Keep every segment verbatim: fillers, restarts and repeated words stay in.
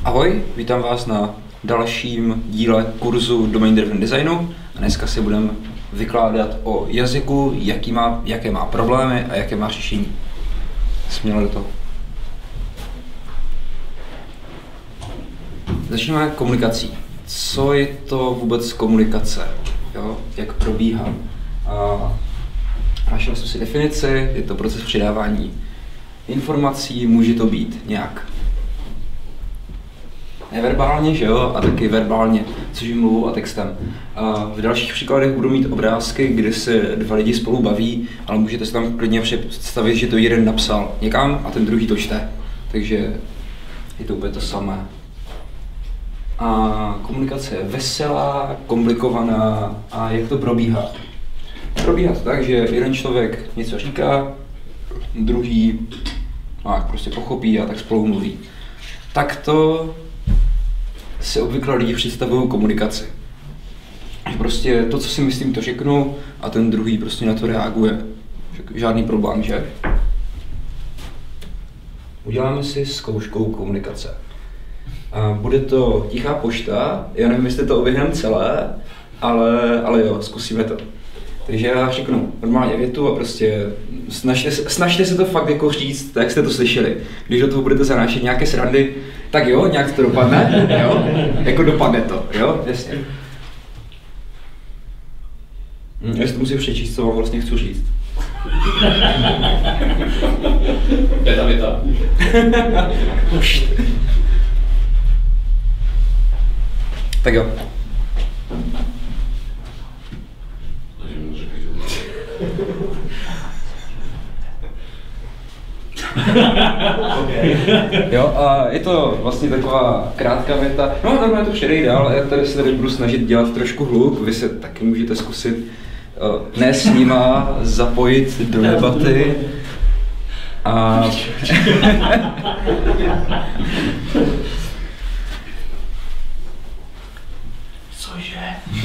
Ahoj, vítám vás na dalším díle kurzu Domain Driven Designu a dneska si budeme vykládat o jazyku, jaký má, jaké má problémy a jaké má řešení. Směle do toho. Začneme komunikací. Co je to vůbec komunikace? Jo? Jak probíhá? A našel jsem si definici, je to proces předávání informací, může to být nějak neverbálně, že jo, a taky verbálně, což je mluvou a textem. A v dalších příkladech budu mít obrázky, kde se dva lidi spolu baví, ale můžete si tam klidně představit, že to jeden napsal někam a ten druhý to čte. Takže je to úplně to samé. A komunikace je veselá, komplikovaná a jak to probíhá? Probíhá to tak, že jeden člověk něco říká, druhý no, prostě pochopí a tak spolu mluví. Tak to si obvykle lidi představují komunikaci. Prostě to, co si myslím, to řeknu a ten druhý prostě na to reaguje. Žádný problém, že? Uděláme si zkouškou komunikace. A bude to tichá pošta, já nevím, jestli to oběhneme celé, ale, ale jo, zkusíme to. Takže já řeknu normálně větu a prostě snažte se, snažte se to fakt jako říct, tak jste to slyšeli. Když do toho budete zanášet nějaké srandy, tak jo, nějak to dopadne, jo, jako dopadne to, jo, jasně. Hm, já si to musím přečíst, co vám vlastně chci říct. Je ta věta. Tak jo. Jo, a je to vlastně taková krátká věta. No, normálně to předejde dál, ale já tady se tady budu snažit dělat trošku hluk. Vy se taky můžete zkusit uh, ne s nima zapojit do debaty. A... Cože?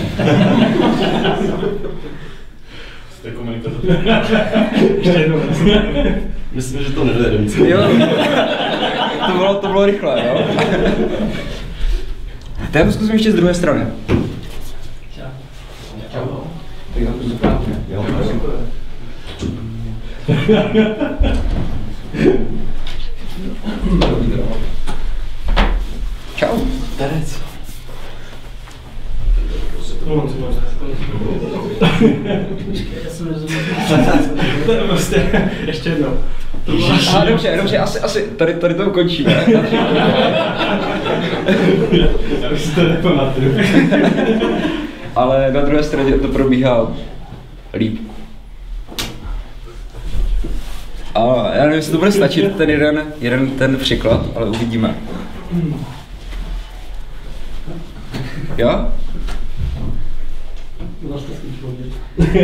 Jste komunikace. Ještě jednou. Myslím, že to nedojedeme. Jo, to bylo, to bylo rychle, jo? Tak já to zkusím ještě z druhé strany. Čau. Čau. Tak já to zaprávně. Jo, čau. Terec. Já jsem nerozuměl. Prostě, ještě jednou. Aha, dobře, dobře, asi, asi tady, tady to ukončí, ne? Já už si to nepamatuju. Ale na druhé straně to probíhá líp. A já nevím, jestli to bude stačit, ten jeden, jeden ten příklad, ale uvidíme. Jo? Vlastně skončilo dět.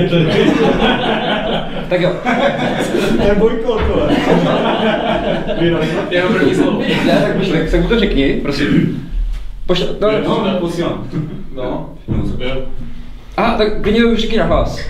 Tak jo. To je bojkot, tohle. Jenom první slovo. Ne, tak pošli, tak mu to řekni, prosím. Pošli, no, No, ne, posílám. No. Jo. Aha, tak klidně to řekni nahlas.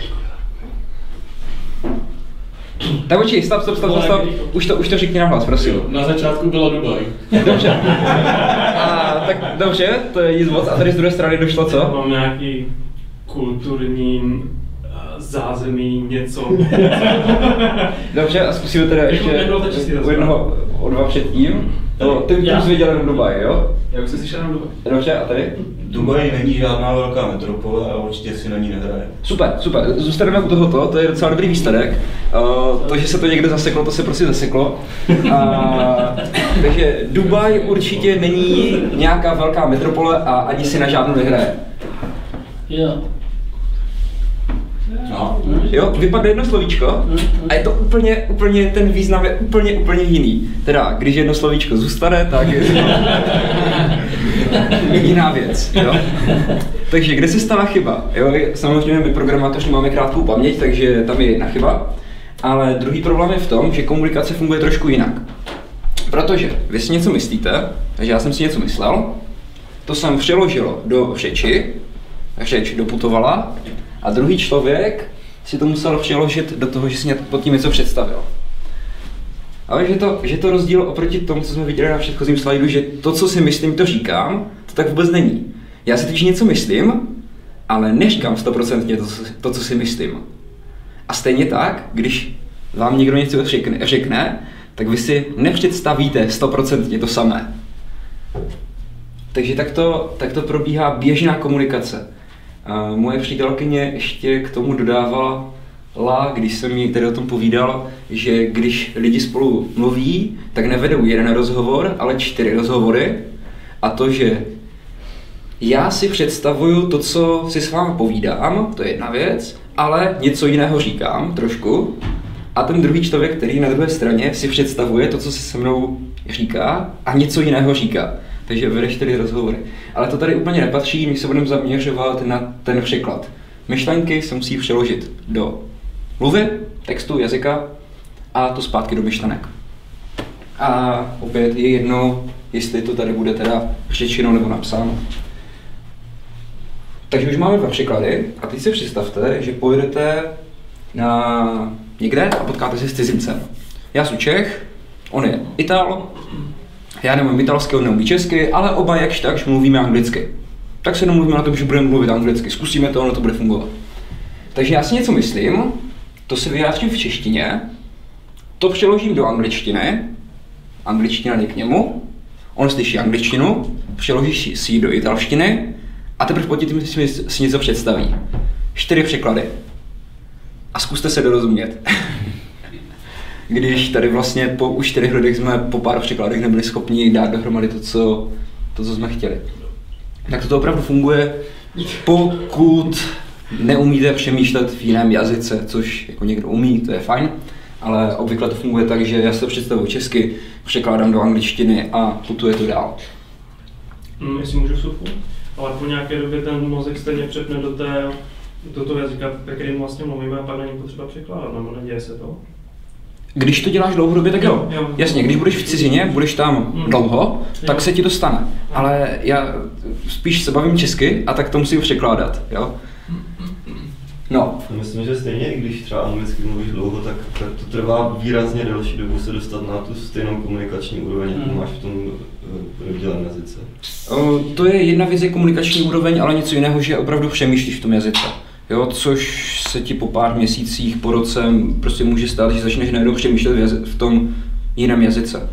Tak počkej, stop, stop, stop, stop, už to, už to řekni nahlas, prosím. Na začátku byla Dubaj. Dobře. A tak dobře, to je nic moc. A tady z druhé strany došlo co? Mám nějaký kulturní uh, zázemí, něco. Dobře, a zkusíme teda ještě nebylo to čistý u jednoho, o dva předtím. No, ty ty Já. jsi viděl jenom Dubaj, jo? Já už jsem slyšel na Dubaj. Dobře, a tady? Dubaj není žádná velká metropole a určitě si na ní nehraje. Super, super, zůstaneme u tohoto, to je docela dobrý výsledek. Uh, to, že se to někde zaseklo, to se prostě zaseklo. Uh, takže Dubaj určitě není nějaká velká metropole a ani si na žádnou nehraje. Jo. No. Jo, vypadne jedno slovíčko a je to úplně, úplně, ten význam je úplně, úplně jiný. Teda, když jedno slovíčko zůstane, tak je to jiná věc, jo. Takže kde se stala chyba? Jo, samozřejmě my programátoři máme krátkou paměť, takže tam je jedna chyba. Ale druhý problém je v tom, že komunikace funguje trošku jinak. Protože vy si něco myslíte, takže já jsem si něco myslel, to jsem přeložil do řeči, řeč doputovala, a druhý člověk si to musel přeložit do toho, že si pod tím něco představil. Ale že to, že to rozdíl oproti tomu, co jsme viděli na předchozím slajdu, že to, co si myslím, to říkám, to tak vůbec není. Já si totiž něco myslím, ale neříkám stoprocentně to, to, co si myslím. A stejně tak, když vám někdo něco řekne, řekne tak vy si nepředstavíte stoprocentně to samé. Takže tak to, tak to probíhá běžná komunikace. A moje přítelkyně ještě k tomu dodávala, když jsem jí tady o tom povídal, že když lidi spolu mluví, tak nevedou jeden rozhovor, ale čtyři rozhovory. A to, že já si představuju to, co si s vámi povídám, to je jedna věc, ale něco jiného říkám trošku. A ten druhý člověk, který na druhé straně si představuje to, co si se mnou říká a něco jiného říká. Takže vede čtyři rozhovory. Ale to tady úplně nepatří, my se budeme zaměřovat na ten překlad. Myšlenky se musí přeložit do mluvy, textu, jazyka a to zpátky do myšlenek. A opět je jedno, jestli to tady bude teda řečeno nebo napsáno. Takže už máme dva překlady a teď si představte, že pojedete na někde a potkáte se s cizincem. Já jsem Čech, on je Ital, já nemám italsky, on neumí česky, ale oba jakž takž mluvíme anglicky. Tak se domluvíme na tom, že budeme mluvit anglicky, zkusíme to, ono to bude fungovat. Takže já si něco myslím, to si vyjádřím v češtině, to přeložím do angličtiny, angličtina jde k němu, on slyší angličtinu, přeloží si ji do italštiny a teprve po tím si, si něco představí. Čtyři překlady. A zkuste se dorozumět. Když tady vlastně po už čtyřech lidech jsme po pár překladech nebyli schopni dát dohromady to, co, to, co jsme chtěli. Tak to opravdu funguje, pokud neumíte přemýšlet v jiném jazyce, což jako někdo umí, to je fajn, ale obvykle to funguje tak, že já se představuji česky, překládám do angličtiny a putuje to dál. Hmm, jestli můžu vstupku, ale po nějaké době ten mozek stejně přepne do, té, do toho jazyka, ve kterém vlastně mluvíme a pak není potřeba překládat, nebo neděje se to? Když to děláš dlouhodobě, tak jo. jo. Jasně, když budeš v cizině, budeš tam hmm. dlouho, tak jo. se ti to stane. Ale já spíš se bavím česky a tak to musím překládat, jo. No. Myslím, že stejně, i když třeba anglicky mluvíš dlouho, tak, tak to trvá výrazně delší dobu se dostat na tu stejnou komunikační úroveň, jakou máš v tom rozděleném jazyce. O, to je jedna věc, je komunikační úroveň, ale něco jiného, že opravdu přemýšlíš v tom jazyce. Jo, což se ti po pár měsících, po roce prostě může stát, že začneš najednou přemýšlet v, jazy- v tom jiném jazyce.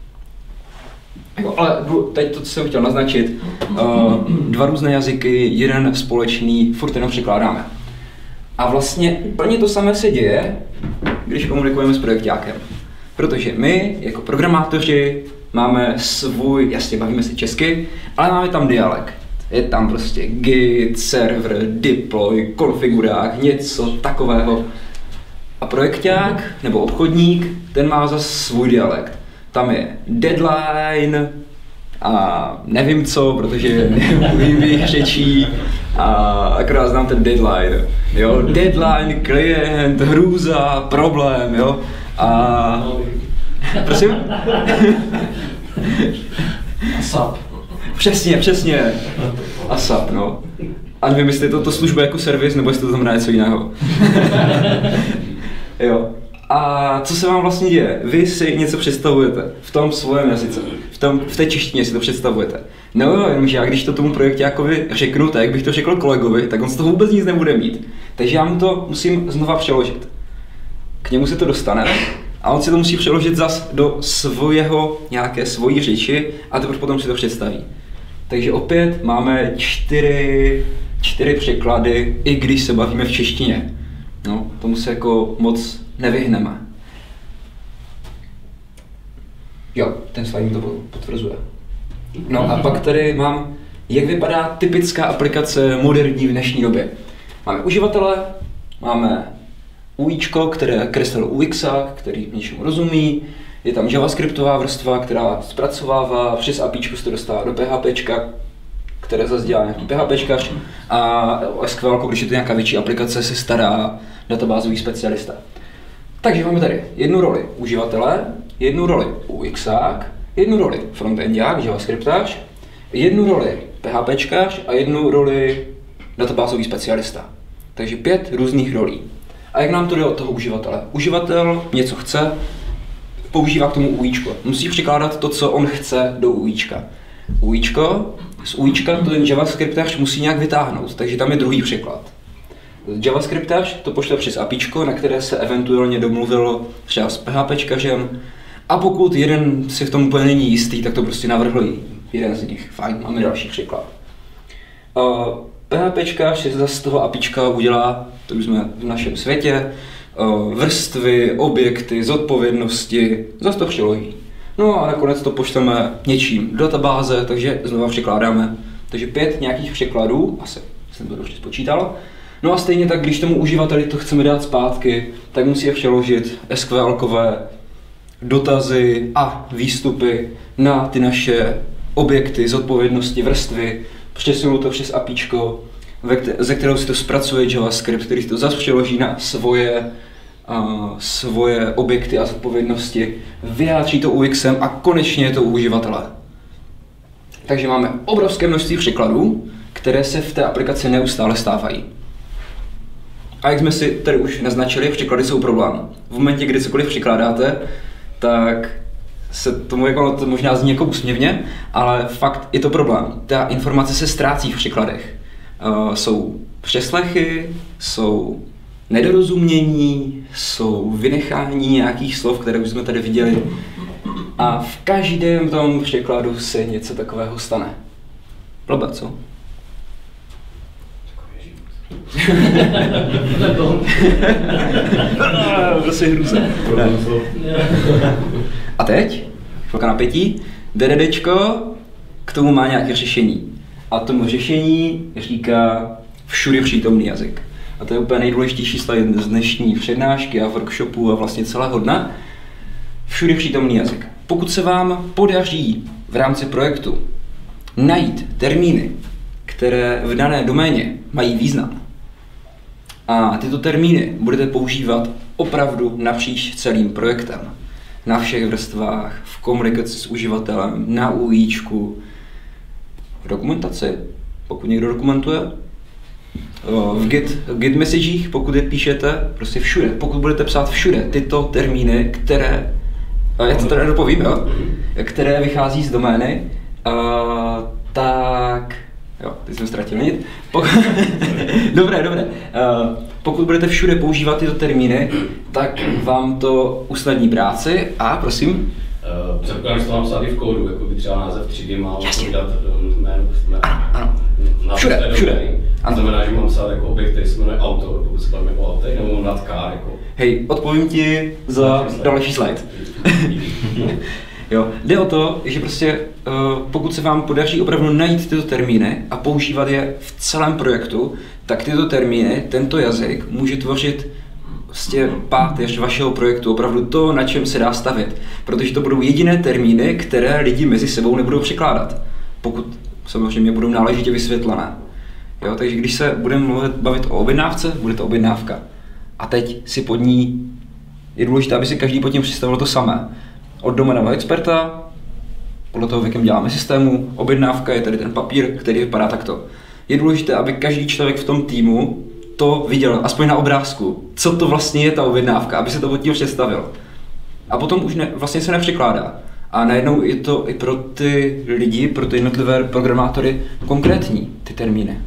Jo, ale teď to, co jsem chtěl naznačit, uh, dva různé jazyky, jeden společný, furt jenom překládáme. A vlastně úplně to samé se děje, když komunikujeme s projekťákem. Protože my, jako programátoři, máme svůj, jasně bavíme se česky, ale máme tam dialekt. Je tam prostě git, server, deploy, konfigurák, něco takového. A projekťák nebo obchodník, ten má zase svůj dialekt. Tam je deadline a nevím co, protože nevím jejich řečí a akorát znám ten deadline. Jo? Deadline, klient, hrůza, problém, jo. A... Prosím? ASAP. Přesně, přesně. ASAP, no. A nevím, jestli je to, to služba jako servis, nebo jestli to znamená něco jiného. Jo. A co se vám vlastně děje? Vy si něco představujete v tom svém jazyce, v, tom, v té češtině si to představujete. No jo, jenomže já když to tomu projekťákovi řeknu, tak jak bych to řekl kolegovi, tak on z toho vůbec nic nebude mít. Takže já mu to musím znova přeložit. K němu se to dostane a on si to musí přeložit zas do svého, nějaké svojí řeči a teprve potom si to představí. Takže opět máme čtyři, čtyři překlady, i když se bavíme v češtině. No, tomu se jako moc nevyhneme. Jo, ten slide mi to potvrzuje. No a pak tady mám, jak vypadá typická aplikace moderní v dnešní době. Máme uživatele, máme UIčko, které kreslilo U X, který něčemu rozumí, je tam javascriptová vrstva, která zpracovává, přes APIčko se to dostává do PHPčka, které zase dělá nějaký PHPčkař a S Q L, když je to nějaká větší aplikace, se stará databázový specialista. Takže máme tady jednu roli uživatele, jednu roli U X, jednu roli frontendák, javascriptář, jednu roli PHPčkař a jednu roli databázový specialista. Takže pět různých rolí. A jak nám to jde od toho uživatele? Uživatel něco chce, používá k tomu UIčko. Musí překládat to, co on chce do UIčka. UIčko, z UIčka to ten JavaScriptař musí nějak vytáhnout, takže tam je druhý překlad. JavaScriptař to pošle přes APIčko, na které se eventuálně domluvilo třeba s PHPčkařem, a pokud jeden si v tom úplně není jistý, tak to prostě navrhl jeden z nich. Fajn, máme další překlad. Uh, PHPčkař si zase z toho APIčka udělá, to už jsme v našem světě, uh, vrstvy, objekty, zodpovědnosti, zase to přiloží. No a nakonec to pošleme něčím do databáze, takže znova překládáme. Takže pět nějakých překladů, asi jsem to dobře spočítal. No a stejně tak, když tomu uživateli to chceme dát zpátky, tak musí přeložit SQLkové dotazy a výstupy na ty naše objekty, zodpovědnosti, vrstvy, přesunou to přes APIčko, ze kterého si to zpracuje JavaScript, který to zase přeloží na svoje, uh, svoje objekty a zodpovědnosti, vyjádří to U X em a konečně je to u uživatele. Takže máme obrovské množství překladů, které se v té aplikaci neustále stávají. A jak jsme si tady už naznačili, překlady jsou problém. V momentě, kdy cokoliv překládáte, tak se tomu jako, to možná zní jako úsměvně, ale fakt je to problém. Ta informace se ztrácí v překladech. Uh, jsou přeslechy, jsou nedorozumění, jsou vynechání nějakých slov, které už jsme tady viděli. A v každém tom překladu se něco takového stane. Blbé, co? Prostě hrůze. A teď, chvilka napětí, DDDčko k tomu má nějaké řešení. A tomu řešení říká všude přítomný jazyk. A to je úplně nejdůležitější slide z dnešní přednášky a workshopu a vlastně celého dne. Všude přítomný jazyk. Pokud se vám podaří v rámci projektu najít termíny, které v dané doméně mají význam, a tyto termíny budete používat opravdu napříč celým projektem. Na všech vrstvách, v komunikaci s uživatelem, na UIčku, v dokumentaci, pokud někdo dokumentuje, v Git, v Git messagech, pokud je píšete, prostě všude. Pokud budete psát všude tyto termíny, které, já to tady dopovím, jo, které vychází z domény, uh, tak... Jo, teď jsem ztratil nit. Pok- dobré, dobré. Uh, pokud budete všude používat tyto termíny, tak vám to usnadní práci a prosím. Uh, Předpokládám, že to mám psát i v kódu, jako by třeba název třídy má dát jméno. Ano, všude, všude. To znamená, že mám psát jako objekt, který se jmenuje auto, pokud se bavíme o autech, nebo mám dát car, jako. Hej, odpovím ti za další slide. Jo, jde o to, že prostě uh, pokud se vám podaří opravdu najít tyto termíny a používat je v celém projektu, tak tyto termíny, tento jazyk může tvořit prostě páteř vašeho projektu, opravdu to, na čem se dá stavět. Protože to budou jediné termíny, které lidi mezi sebou nebudou překládat, pokud samozřejmě budou náležitě vysvětlené. Jo, takže když se budeme mluvit, bavit o objednávce, bude to objednávka. A teď si pod ní, je důležité, aby si každý pod tím představil to samé. Od doménového experta, podle toho, v jakém děláme systému, objednávka je tady ten papír, který vypadá takto. Je důležité, aby každý člověk v tom týmu to viděl, aspoň na obrázku, co to vlastně je ta objednávka, aby se to pod tím představil. A potom už ne, vlastně se nepřekládá. A najednou je to i pro ty lidi, pro ty jednotlivé programátory konkrétní, ty termíny.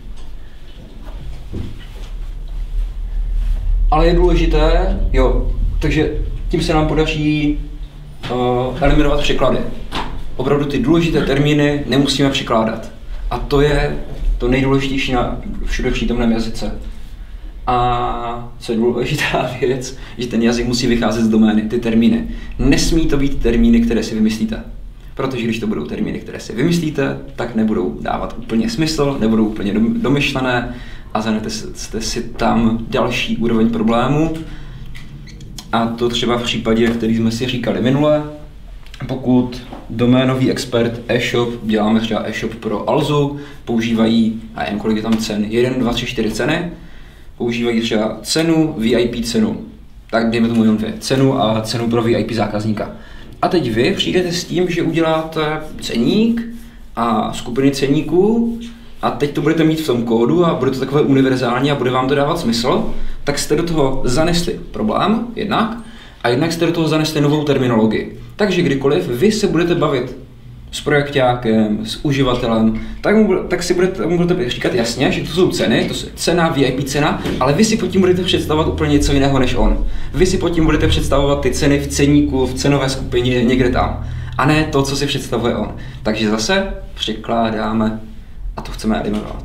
Ale je důležité, jo, takže tím se nám podaří uh, eliminovat překlady. Opravdu ty důležité termíny nemusíme překládat. A to je to nejdůležitější na všude přítomném jazyce. A co je důležitá věc, že ten jazyk musí vycházet z domény, ty termíny. Nesmí to být termíny, které si vymyslíte. Protože když to budou termíny, které si vymyslíte, tak nebudou dávat úplně smysl, nebudou úplně domyšlené a zanete si tam další úroveň problému. A to třeba v případě, který jsme si říkali minule, pokud doménový expert e-shop, děláme třeba e-shop pro Alzu, používají, a jen kolik je tam cen, jedna, dva, tři, čtyři ceny, používají třeba cenu, V I P cenu, tak dejme tomu jenom dvě, cenu a cenu pro V I P zákazníka. A teď vy přijdete s tím, že uděláte ceník a skupiny ceníků a teď to budete mít v tom kódu a bude to takové univerzální a bude vám to dávat smysl, tak jste do toho zanesli problém jednak a jednak jste do toho zanesli novou terminologii. Takže kdykoliv vy se budete bavit s projekťákem, s uživatelem, tak, mu, tak si budete, mu budete říkat jasně, že to jsou ceny, to je cena, V I P cena, ale vy si pod tím budete představovat úplně něco jiného než on. Vy si pod tím budete představovat ty ceny v ceníku, v cenové skupině, někde tam. A ne to, co si představuje on. Takže zase překládáme a to chceme eliminovat.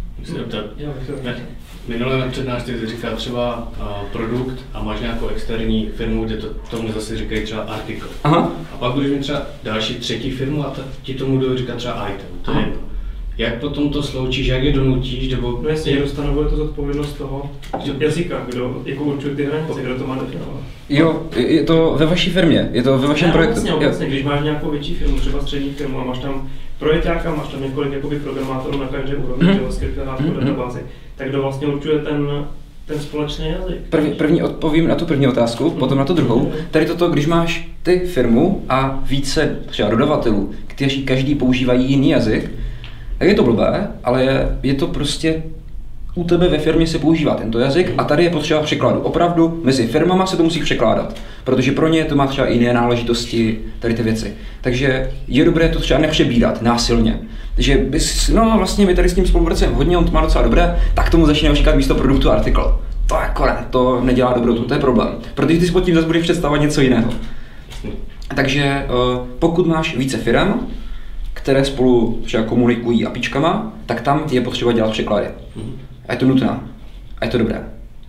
Minulé na přednášce ty říká třeba uh, produkt a máš nějakou externí firmu, kde to, tomu zase říkají třeba article. Aha. A pak budeš mít třeba další třetí firmu a ta, ti tomu budou říkat třeba item. To je jedno. Jak potom to sloučíš, jak je donutíš, nebo... No jasně, někdo stanovuje to zodpovědnost toho jazyka, kdo jako určuje ty hranice, kdo to má definovat. Jo, je to ve vaší firmě, je to ve vašem ne, projektu. Vlastně, vlastně, když máš nějakou větší firmu, třeba střední firmu a máš tam projekťáka, máš tam několik jakoby programátorů na každé úrovni, mm. JavaScript a mm. databázy, tak kdo vlastně určuje ten, ten společný jazyk? První, první odpovím na tu první otázku, mm. potom na tu druhou. Tady toto, když máš ty firmu a více třeba dodavatelů, kteří každý používají jiný jazyk, tak je to blbé, ale je, je to prostě u tebe ve firmě se používá tento jazyk a tady je potřeba překladu. Opravdu mezi firmama se to musí překládat, protože pro ně to má třeba jiné náležitosti, tady ty věci. Takže je dobré to třeba nepřebírat násilně. Takže bys, no vlastně my tady s tím spolupracujeme hodně, on to má docela dobré, tak tomu začínáme říkat místo produktu artikl. To jako ne, to nedělá dobrotu, to je problém, protože ty si pod tím zase budeš představovat něco jiného. Takže pokud máš více firm, které spolu třeba komunikují APIčkama, tak tam je potřeba dělat překlady. A je to nutné. A je to dobré.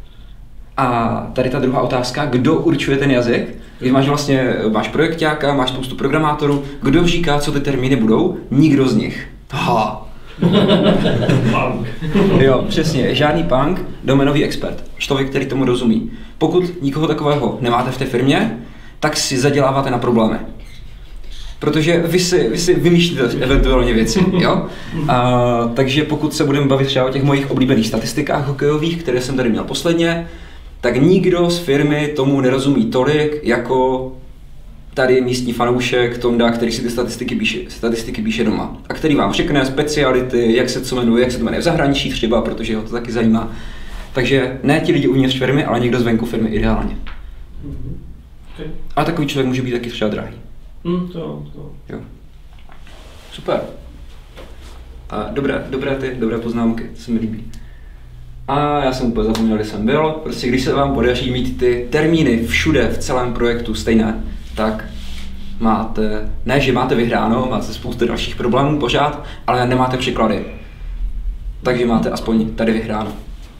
A tady ta druhá otázka, kdo určuje ten jazyk? Když máš vlastně, máš projekťáka, máš spoustu programátorů, kdo říká, co ty termíny budou? Nikdo z nich. Aha. Punk. Jo, přesně. Žádný punk, doménový expert. Člověk, který tomu rozumí. Pokud nikoho takového nemáte v té firmě, tak si zaděláváte na problémy. Protože vy si, vy si vymýšlíte eventuálně věci, jo? A, takže pokud se budeme bavit třeba o těch mojich oblíbených statistikách hokejových, které jsem tady měl posledně, tak nikdo z firmy tomu nerozumí tolik, jako tady místní fanoušek Tonda, který si ty statistiky píše, statistiky píše doma. A který vám řekne speciality, jak se co jmenuje, jak se to jmenuje v zahraničí třeba, protože ho to taky zajímá. Takže ne ti lidi uvnitř firmy, ale někdo zvenku firmy ideálně. Okay. A takový člověk může být taky třeba drahý. Mm, to, to. Jo. Super. A dobré, dobré ty, dobré poznámky, to se mi líbí. A já jsem úplně zapomněl, kde jsem byl. Prostě když se vám podaří mít ty termíny všude v celém projektu stejné, tak máte, ne že máte vyhráno, máte spoustu dalších problémů pořád, ale nemáte překlady. Takže máte aspoň tady vyhráno.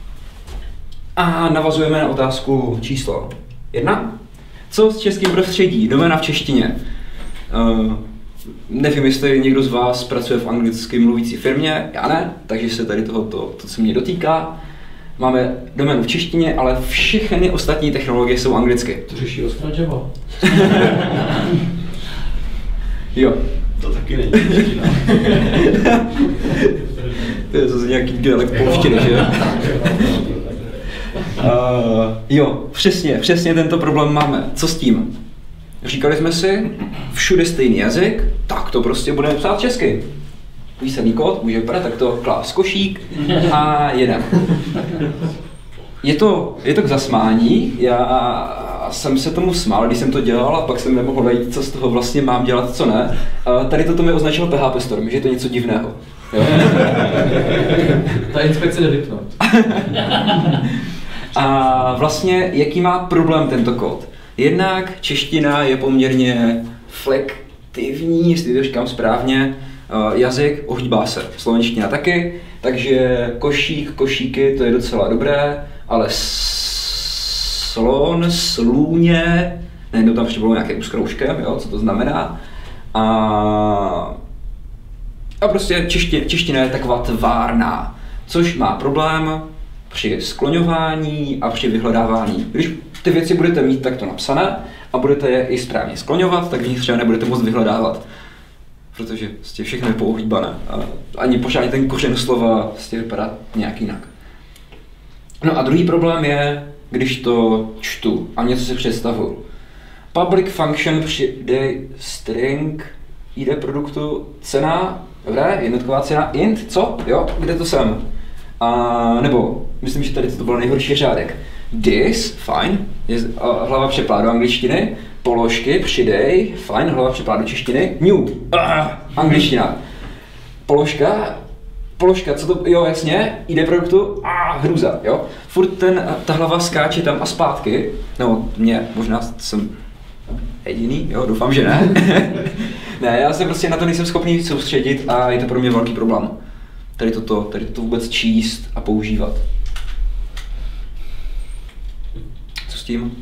A navazujeme na otázku číslo jedna. Co s českým prostředí? Doména v češtině. Uh, nevím, jestli někdo z vás pracuje v anglicky mluvící firmě, já ne, takže se tady tohoto, to, co mě dotýká. Máme doménu v češtině, ale všechny ostatní technologie jsou anglicky. To řeší Oscar Java. Jo. To taky není čeština. To je zase nějaký dialekt polštiny, že? Uh, jo, přesně, přesně tento problém máme. Co s tím? Říkali jsme si, všude stejný jazyk, tak to prostě budeme psát česky. Výsledný kód může vypadat takto, klás košík a jedem. Je to, je to k zasmání, já jsem se tomu smál, když jsem to dělal a pak jsem nemohl najít, co z toho vlastně mám dělat, co ne. Uh, tady toto mi označil P H P Storm, že je to něco divného. Jo? Ta inspekce jde vypnout. A vlastně, jaký má problém tento kód? Jednak čeština je poměrně flektivní, jestli to říkám správně, jazyk, ohýbá se, slovenština taky, takže košík, košíky, to je docela dobré, ale slon, slůně, najednou tam ještě bylo nějaké úzkrouškem, jo, co to znamená. A, a prostě čeština, čeština je taková tvárná, což má problém při skloňování a při vyhledávání. Když ty věci budete mít takto napsané a budete je i správně skloňovat, tak v nich třeba nebudete moct vyhledávat. Protože vlastně všechno je poohýbané a ani pořádně ten kořen slova vlastně vypadá nějak jinak. No a druhý problém je, když to čtu a něco si představuju. Public function přijde string, I D produktu, cena, dobré, jednotková cena, int, co? Jo, kde to jsem? A nebo, myslím, že tady to byl nejhorší řádek. Dis, fajn, je, a hlava překlad do angličtiny, položky, přidej, fajn, hlava překlad do češtiny, new, ah, angličtina. Položka, položka, co to, jo jasně, I D produktu, a ah, hruza, jo. Furt ten, ta hlava skáče tam a zpátky, no mě, možná jsem jediný, jo, doufám, že ne. Ne, já se prostě na to nejsem schopný soustředit a je to pro mě velký problém. Tady toto, tady toto vůbec číst a používat. Co s tím?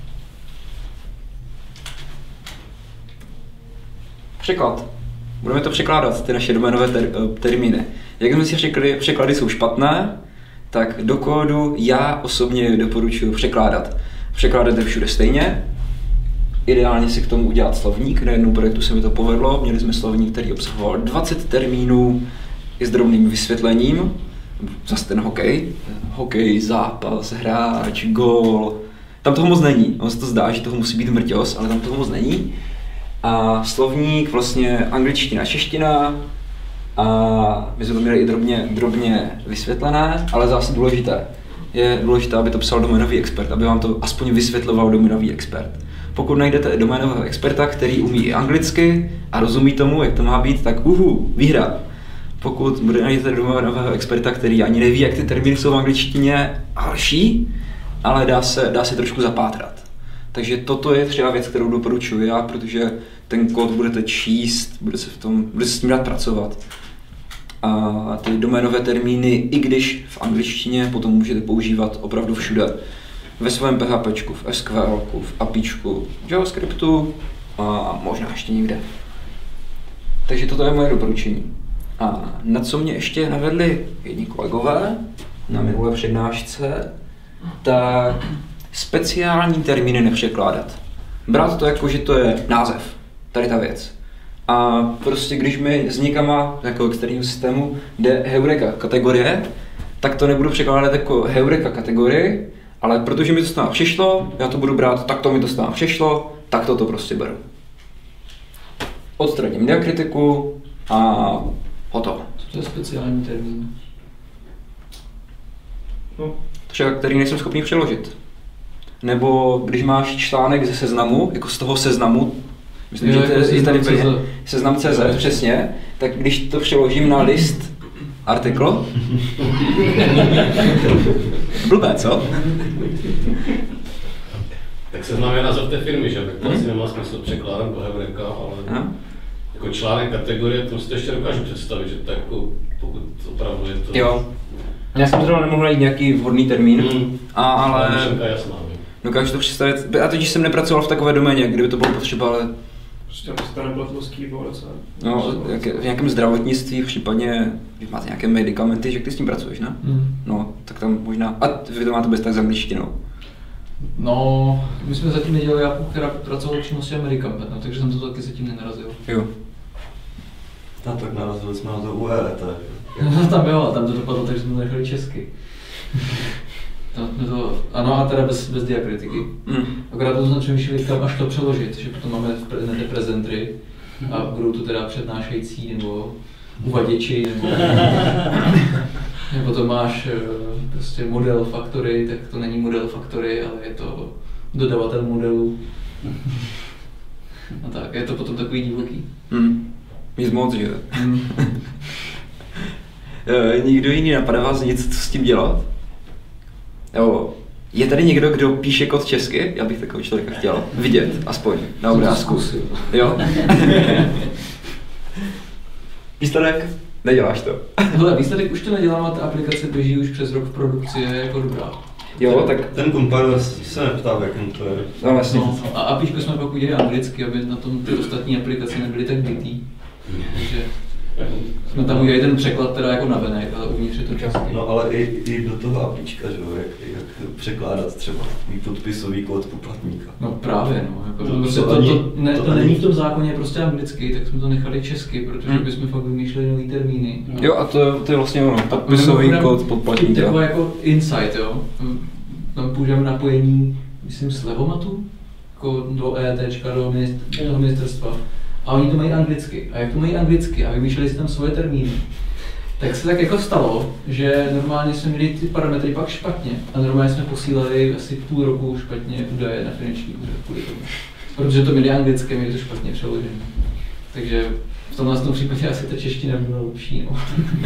Překlad. Budeme to překládat, ty naše doménové ter, termíny. Jak jsme si řekli, překlady jsou špatné, tak do kódu já osobně doporučuji překládat. Překládat je všude stejně. Ideálně si k tomu udělat slovník. Na jednom projektu se mi to povedlo. Měli jsme slovník, který obsahoval dvacet termínů i s drobným vysvětlením. Zase ten hokej. Hokej, zápas, hráč, gól. Tam toho moc není. On se to zdá, že toho musí být mrťos, ale tam toho moc není. A slovník, vlastně angličtina, čeština. A my jsme to měli i drobně, drobně vysvětlené, ale zase důležité. Je důležité, aby to psal doménový expert, aby vám to aspoň vysvětloval doménový expert. Pokud najdete doménového experta, který umí i anglicky a rozumí tomu, jak to má být, tak uhu, výhra. Pokud najdete doménového experta, který ani neví, jak ty termíny jsou v angličtině, horší, ale dá se, dá se trošku zapátrat. Takže toto je třeba věc, kterou doporučuji já, protože ten kód budete číst, bude se v tom, bude se s tím dát pracovat. A ty doménové termíny, i když v angličtině, potom můžete používat opravdu všude. Ve svém PHPčku, v SQLku, v APIčku, v JavaScriptu a možná ještě někde. Takže toto je moje doporučení. A na co mě ještě navedli jedni kolegové na minulé přednášce, tak speciální termíny nepřekládat. Brát to jako, že to je název, tady ta věc. A prostě když mi s někama jako externího systému jde Heureka kategorie, tak to nebudu překládat jako Heureka kategorii, ale protože mi to stále přišlo, já to budu brát, tak to mi to stále přišlo, tak to to prostě beru. Odstraním diakritiku a hotovo. Co to je speciální termín? No. Třeba který nejsem schopný přeložit. Nebo když máš článek ze seznamu, jako z toho seznamu, myslím, jo, že to je jako tady plně, seznam tečka cé zet, přesně, tak když to přeložím na list artikl, blbé, co? Tak seznam je název té firmy, že? Tak to asi nemá smysl překládat do Heureka, ale no. Jako článek kategorie, to si to ještě dokážu představit, že to jako, pokud opravdu je to... Jo. Já jsem zrovna nemohl najít nějaký vhodný termín, mm. a, ale... Myšlenka jasná, dokážu to představit, a totiž jsem nepracoval v takové doméně, kdyby to bylo potřeba, ale... Prostě aby se to nebylo tluský, bolece. No, v nějakém zdravotnictví, případně, když máte nějaké medicamenty, že ty s tím pracuješ, ne? Mm. No, tak tam možná, a vy to máte bez tak s angličtinou. No, my jsme zatím nedělali jápu, která pracovala přímo s těmi medicamenty, no, takže jsem to taky zatím nenarazil. Jo. No, tak narazili jsme na to u E E T. No tam jo, tam to dopadlo, takže jsme to nechali česky. Tam jsme to, ano, a teda bez, bez diakritiky. Mm. Akorát to jsme přemýšleli, kam až to přeložit, že potom máme ne prezentry a budou to teda přednášející nebo uvaděči, nebo, nebo to máš prostě model faktory, tak to není model faktory, ale je to dodavatel modelu. A tak, je to potom takový divoký. Mm. Nic moc, že? Mm. Nikdo jiný napadá vás nic, co s tím dělat? Jo. Je tady někdo, kdo píše kód česky? Já bych takového člověka chtěl vidět, aspoň na obrázku. Jo? Výsledek? Neděláš to. Hele, výsledek už to nedělám, a ta aplikace běží už přes rok v produkci, je jako dobrá. Jo, tak... Ten compiler se neptá, v jakém to je. No vlastně. No, a APIčko jsme pak udělali anglicky, aby na tom ty ostatní aplikace nebyly tak bytý. Takže jsme tam udělali ten překlad teda jako navenek, ale uvnitř je to česky. No ale i, i do toho APIčka, že jo, jak, jak překládat třeba podpisový kód poplatníka. No právě, no. Jako to, prostě to, to, to, ne, to, to není v tom zákoně prostě anglicky, tak jsme to nechali česky, protože hmm. bychom fakt vymýšleli nový termíny. No. Jo, a to, to je vlastně ono, podpisový kód poplatníka. Taková jako insight, jo. Tam používáme napojení, myslím, z Levomatu, jako do ETčka, do, ministr, do ministerstva. A oni to mají anglicky. A jak to mají anglicky? A vymýšleli si tam svoje termíny. tak se tak jako stalo, že normálně jsme měli ty parametry pak špatně a normálně jsme posílali asi půl roku špatně údaje na finanční úřad kvůli tomu. Protože to měli anglické, měli to špatně přeložené. Takže v tomhle tom případě asi ta čeština byla lepší. No.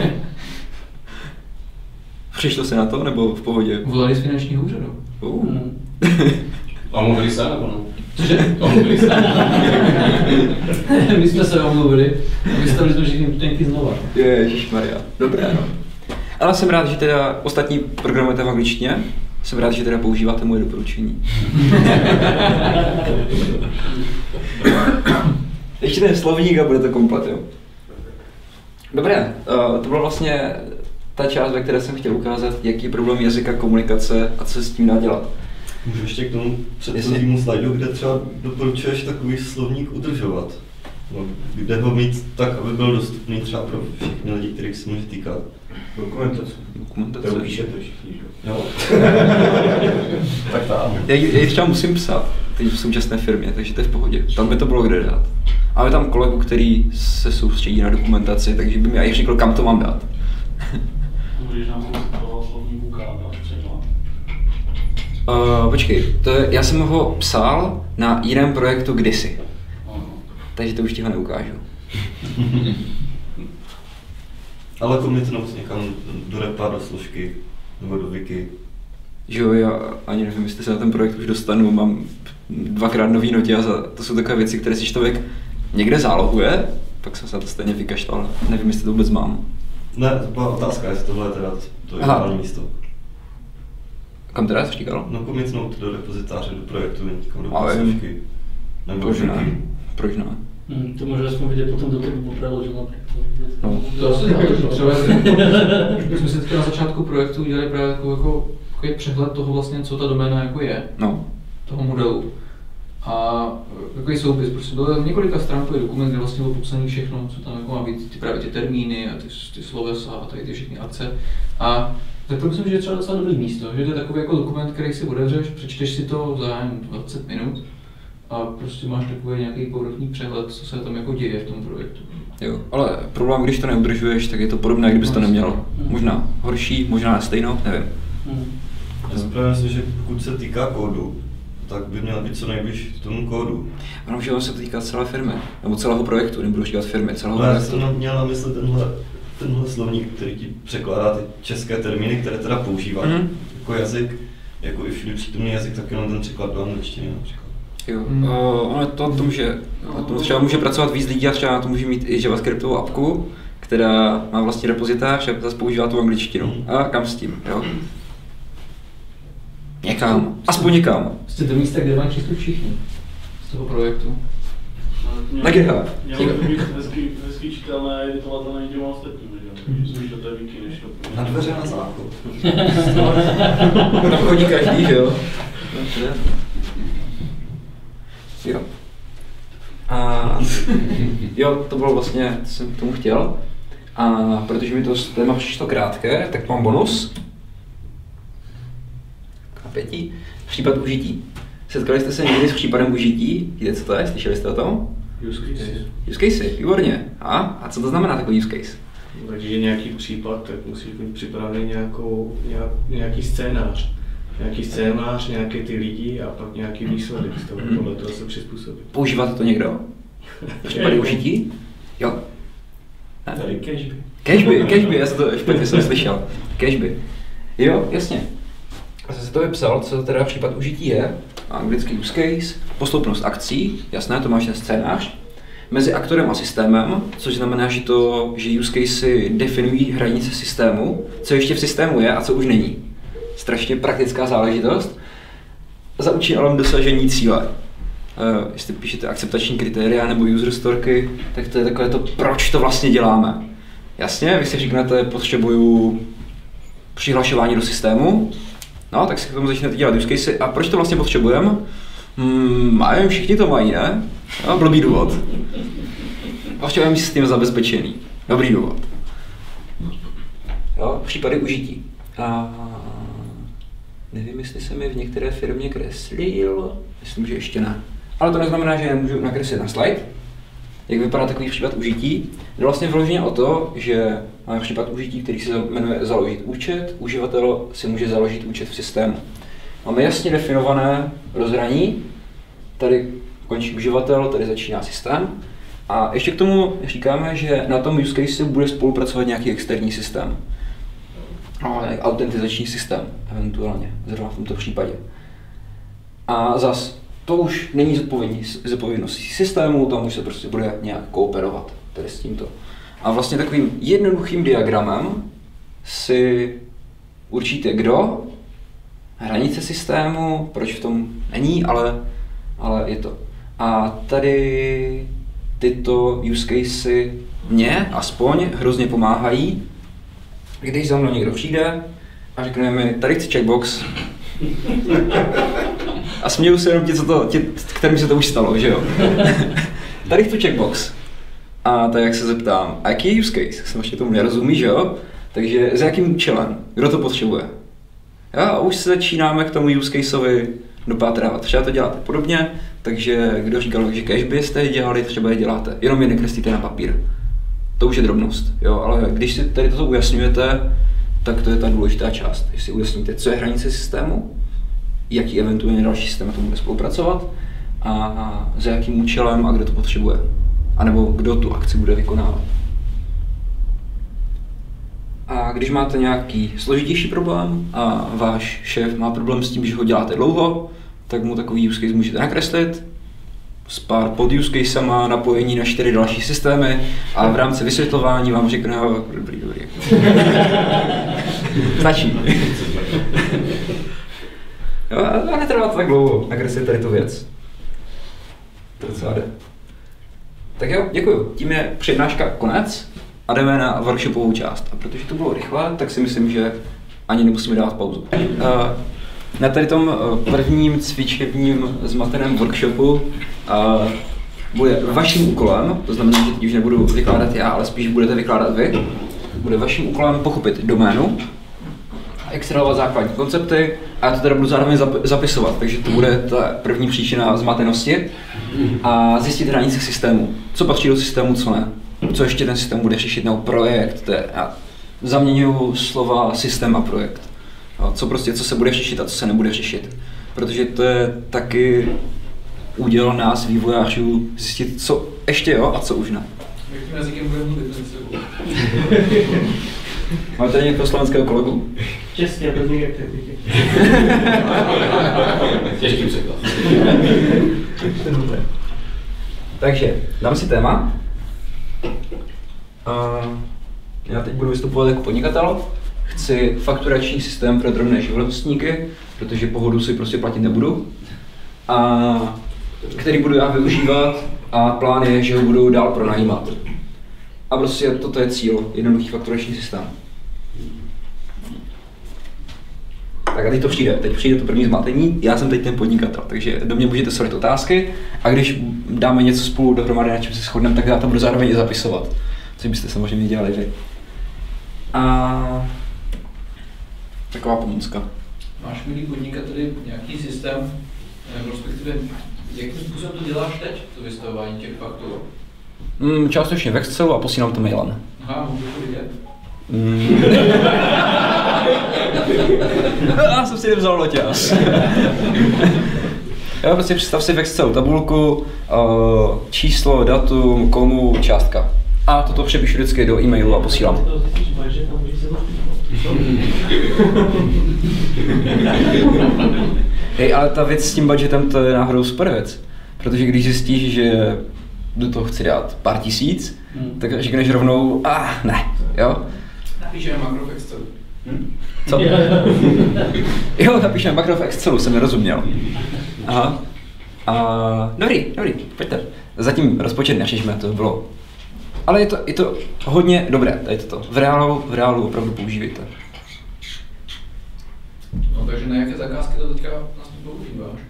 Přišlo se na to, nebo v pohodě? Volali z finančního úřadu. Uh. Mm. A mluvili se, nebo ne? Cože? A mluvili se. My jsme se omluvili a vystavili jsme všechny účtenky znova. Ježišmarja, dobré no. Ale jsem rád, že teda ostatní programujete v angličtině. Jsem rád, že teda používáte moje doporučení. Ještě ten slovník a bude to komplet, jo. Dobré, to byla vlastně ta část, ve které jsem chtěl ukázat, jaký je problém jazyka, komunikace a co se s tím dá dělat. Můžu ještě k tomu předchozímu slajdu, kde třeba doporučuješ takový slovník udržovat. No, kde ho mít tak, aby byl dostupný třeba pro všechny lidi, kterých se může týkat. Dokumentace. Dokumentace. To píšete všichni, že jo? Tak tam. Já ji třeba musím psát teď v současné firmě, takže to je v pohodě. Tam by to bylo kde dát. Máme tam kolegu, který se soustředí na dokumentaci, takže by mi i řekl, kam to mám dát. Můžeš nám to slovník ukázat třeba? Uh, počkej, to je, já jsem ho psal na jiném projektu kdysi. Ano. Takže to už ti ho neukážu. Ale komitnout někam do repa, do složky nebo do wiki. Že jo, já ani nevím, jestli se na ten projekt už dostanu, mám dvakrát nový notě a za, to jsou takové věci, které si člověk někde zálohuje, pak jsem se na to stejně vykašlal, nevím, jestli to vůbec mám. Ne, to byla otázka, jestli tohle je teda to ideální místo. Kam teda jsi říkal? No komitnout do repozitáře, do projektu, někam do Ale složky. Nebo proč do ne? wiki. Proč ne? Hmm, to možná jsme vidět potom do toho preložil například. No. To asi záleží. Třeba my jsme si teďka na začátku projektu udělali právě takový, jako, takový přehled toho vlastně, co ta doména jako je, No. toho modelu. A takový soupis, prostě byl několika stránkový dokument, kde vlastně bylo popsané všechno, co tam jako má být, ty právě ty termíny a ty, ty slovesa a tady ty všechny akce. A tak to myslím, že je třeba docela dobrý místo, že to je takový jako dokument, který si otevřeš, přečteš si to za dvacet minut a prostě máš takový nějaký povrchní přehled, co se tam jako děje v tom projektu. Jo, ale problém, když to neudržuješ, tak je to podobné, kdybys to neměl. Možná horší, možná stejnou, nevím. Já si právě myslím, že pokud se týká kódu, tak by měla být co nejblíž k tomu kódu. Ano, že on se to týká celé firmy, nebo celého projektu, nebudu říkat firmy, celého No, já projektu. jsem měl na mysli tenhle, tenhle slovník, který ti překládá ty české termíny, které teda používáš Mhm. jako jazyk, jako i všude přítomný jazyk, tak jenom ten překlad do angličtiny například. Jo, Hmm. uh, ono to, to může, to třeba může pracovat víc lidí a třeba na to může mít i javascriptovou apku, která má vlastní repozitář a zase používá tu angličtinu. Hmm. A kam s tím, jo? Někam, aspoň někam. Prostě do místa, kde mají přístup všichni z toho projektu. Na GitHub. Mělo by být hezky, hezky čitelné, editovatelné těm ostatním, že jo? Takže spíš do té wiki, než to... Na dveře na záchod. Tam chodí každý, že jo? Jo. A jo, to bylo vlastně, co jsem k tomu chtěl. A protože mi to téma přišlo krátké, tak mám bonus. Pětí. Případ užití. Setkali jste se někdy s případem užití? Víte, co to je? Slyšeli jste o tom? Use case. Use case, výborně. A? A co to znamená takový use case? Takže je nějaký případ, tak musíš mít připravený nějakou, nějak, nějaký scénář. Nějaký scénář, nějaké ty lidi a pak nějaký výsledek z toho, podle toho se přizpůsobit. Používáte to někdo? Případy užití? Jo. Ne? Tady cashby. Cashby, cashby, já jsem to špatně jsem slyšel. Cashby. Jo, jasně. Já jsem si to vypsal, co teda případ užití je. Anglický use case, postupnost akcí, jasné, to máš ten scénář. Mezi aktorem a systémem, což znamená, že, to, že use casey definují hranice systému, co ještě v systému je a co už není. Strašně praktická záležitost. Za účelem dosažení cíle. Uh, jestli píšete akceptační kritéria nebo user storky, tak to je takové to, proč to vlastně děláme. Jasně, vy si říkáte, potřebuju přihlašování do systému, no, tak si k tomu začnete dělat use casey. A proč to vlastně potřebujeme? Hmm, mají, všichni to mají, ne? No, blbý důvod. Potřebujeme systém zabezpečený. Dobrý důvod. Jo, případy užití. A nevím, jestli jsem je v některé firmě kreslil. Myslím, že ještě ne. Ale to neznamená, že je můžu nakreslit na slide. jak vypadá takový případ užití. Jde vlastně vyloženě o to, že máme případ užití, který se jmenuje založit účet. Uživatel si může založit účet v systému. Máme jasně definované rozhraní, tady končí uživatel, tady začíná systém. A ještě k tomu říkáme, že na tom use case bude spolupracovat nějaký externí systém. Autentizační systém, eventuálně, zrovna v tomto případě. A zas, to už není zodpovědností systému, tam už se prostě bude nějak kooperovat tady s tímto. A vlastně takovým jednoduchým diagramem si určíte kdo, hranice systému, proč v tom není, ale, ale je to. A tady tyto use casey mě aspoň hrozně pomáhají, když za mnou někdo přijde a řekne mi, tady chci checkbox. A směju se jenom ti, co to, ti, kterým se to už stalo, že jo? Tady chci checkbox. A tak jak se zeptám, a jaký je use case? Jsem ještě tomu nerozumí, že jo? Takže s jakým účelem? Kdo to potřebuje? Jo, a už se začínáme k tomu use caseovi dopátrávat. Třeba to děláte podobně, takže kdo říkal, že cash byste je dělali, třeba je děláte. Jenom je nekreslíte na papír. To už je drobnost, jo, ale když si tady toto ujasňujete, tak to je ta důležitá část. Když si ujasníte, co je hranice systému, jaký eventuálně další systém na tom bude spolupracovat a za jakým účelem a kdo to potřebuje. A nebo kdo tu akci bude vykonávat. A když máte nějaký složitější problém a váš šéf má problém s tím, že ho děláte dlouho, tak mu takový use case můžete nakreslit s pár pod use casema, napojení na čtyři další systémy a v rámci vysvětlování vám řekne, no, dobrý, dobrý. Stačí. Jo, a netrvá to tak dlouho, nakreslit tady tu věc. To docela jde. Tak jo, děkuju. Tím je přednáška konec a jdeme na workshopovou část. A protože to bylo rychle, tak si myslím, že ani nemusíme dát pauzu. Na tady tom prvním cvičebním zmateném workshopu bude vaším úkolem, to znamená, že teď už nebudu vykládat já, ale spíš budete vykládat vy, bude vaším úkolem pochopit doménu, extrahovat základní koncepty a já to teda budu zároveň zapisovat, takže to bude ta první příčina zmatenosti a zjistit hranice systému, co patří do systému, co ne, co ještě ten systém bude řešit, nebo projekt, to je, já zaměňuju slova systém a projekt, co prostě, co se bude řešit a co se nebude řešit, protože to je taky úděl nás, vývojářů, zjistit, co ještě jo a co už ne. Jakým jazykem budeme mluvit mezi sebou? Máte tady někoho slovenského kolegu? České, bez nějaké kritiky. Těžký překlad. Takže, dám si téma. A já teď budu vystupovat jako podnikatel. Chci fakturační systém pro drobné živnostníky, protože pohodu si prostě platit nebudu. A který budu já využívat a plán je, že ho budu dál pronajímat. A prostě toto je cíl, jednoduchý fakturační systém. Tak a teď to přijde, teď přijde to první zmatení, já jsem teď ten podnikatel, takže do mě můžete svolit otázky a když dáme něco spolu dohromady, na čem se shodneme, tak já to budu zároveň i zapisovat, což byste samozřejmě dělali vy. A taková pomůcka. Máš, milý podnikateli, nějaký systém, nebo respektive, jakým způsobem to děláš teď, to vystavování těch faktur? Mm, částečně v Excelu a posílám to mailem. Aha, můžu to vidět? Mm. Já jsem si nevzal loťas. Jo, prostě představ si v Excelu tabulku, uh, číslo, datum, komu, částka. A toto přepíšu vždycky do e-mailu a posílám. Hej, ale ta věc s tím budgetem, to je náhodou super věc. Protože když zjistíš, že do toho chci dát pár tisíc, hmm. tak řekneš rovnou, ah, ne, jo? Napíšeme makro v Excelu. Hmm? Co? Jo, napíšeme makro v Excelu, jsem nerozuměl. Aha. A, dobrý, dobrý, pojďte. Zatím rozpočet neřešíme, to bylo. Ale je to, je to hodně dobré, tady toto. V reálu, v reálu opravdu používejte. No takže na jaké zakázky to teďka vlastně používáš?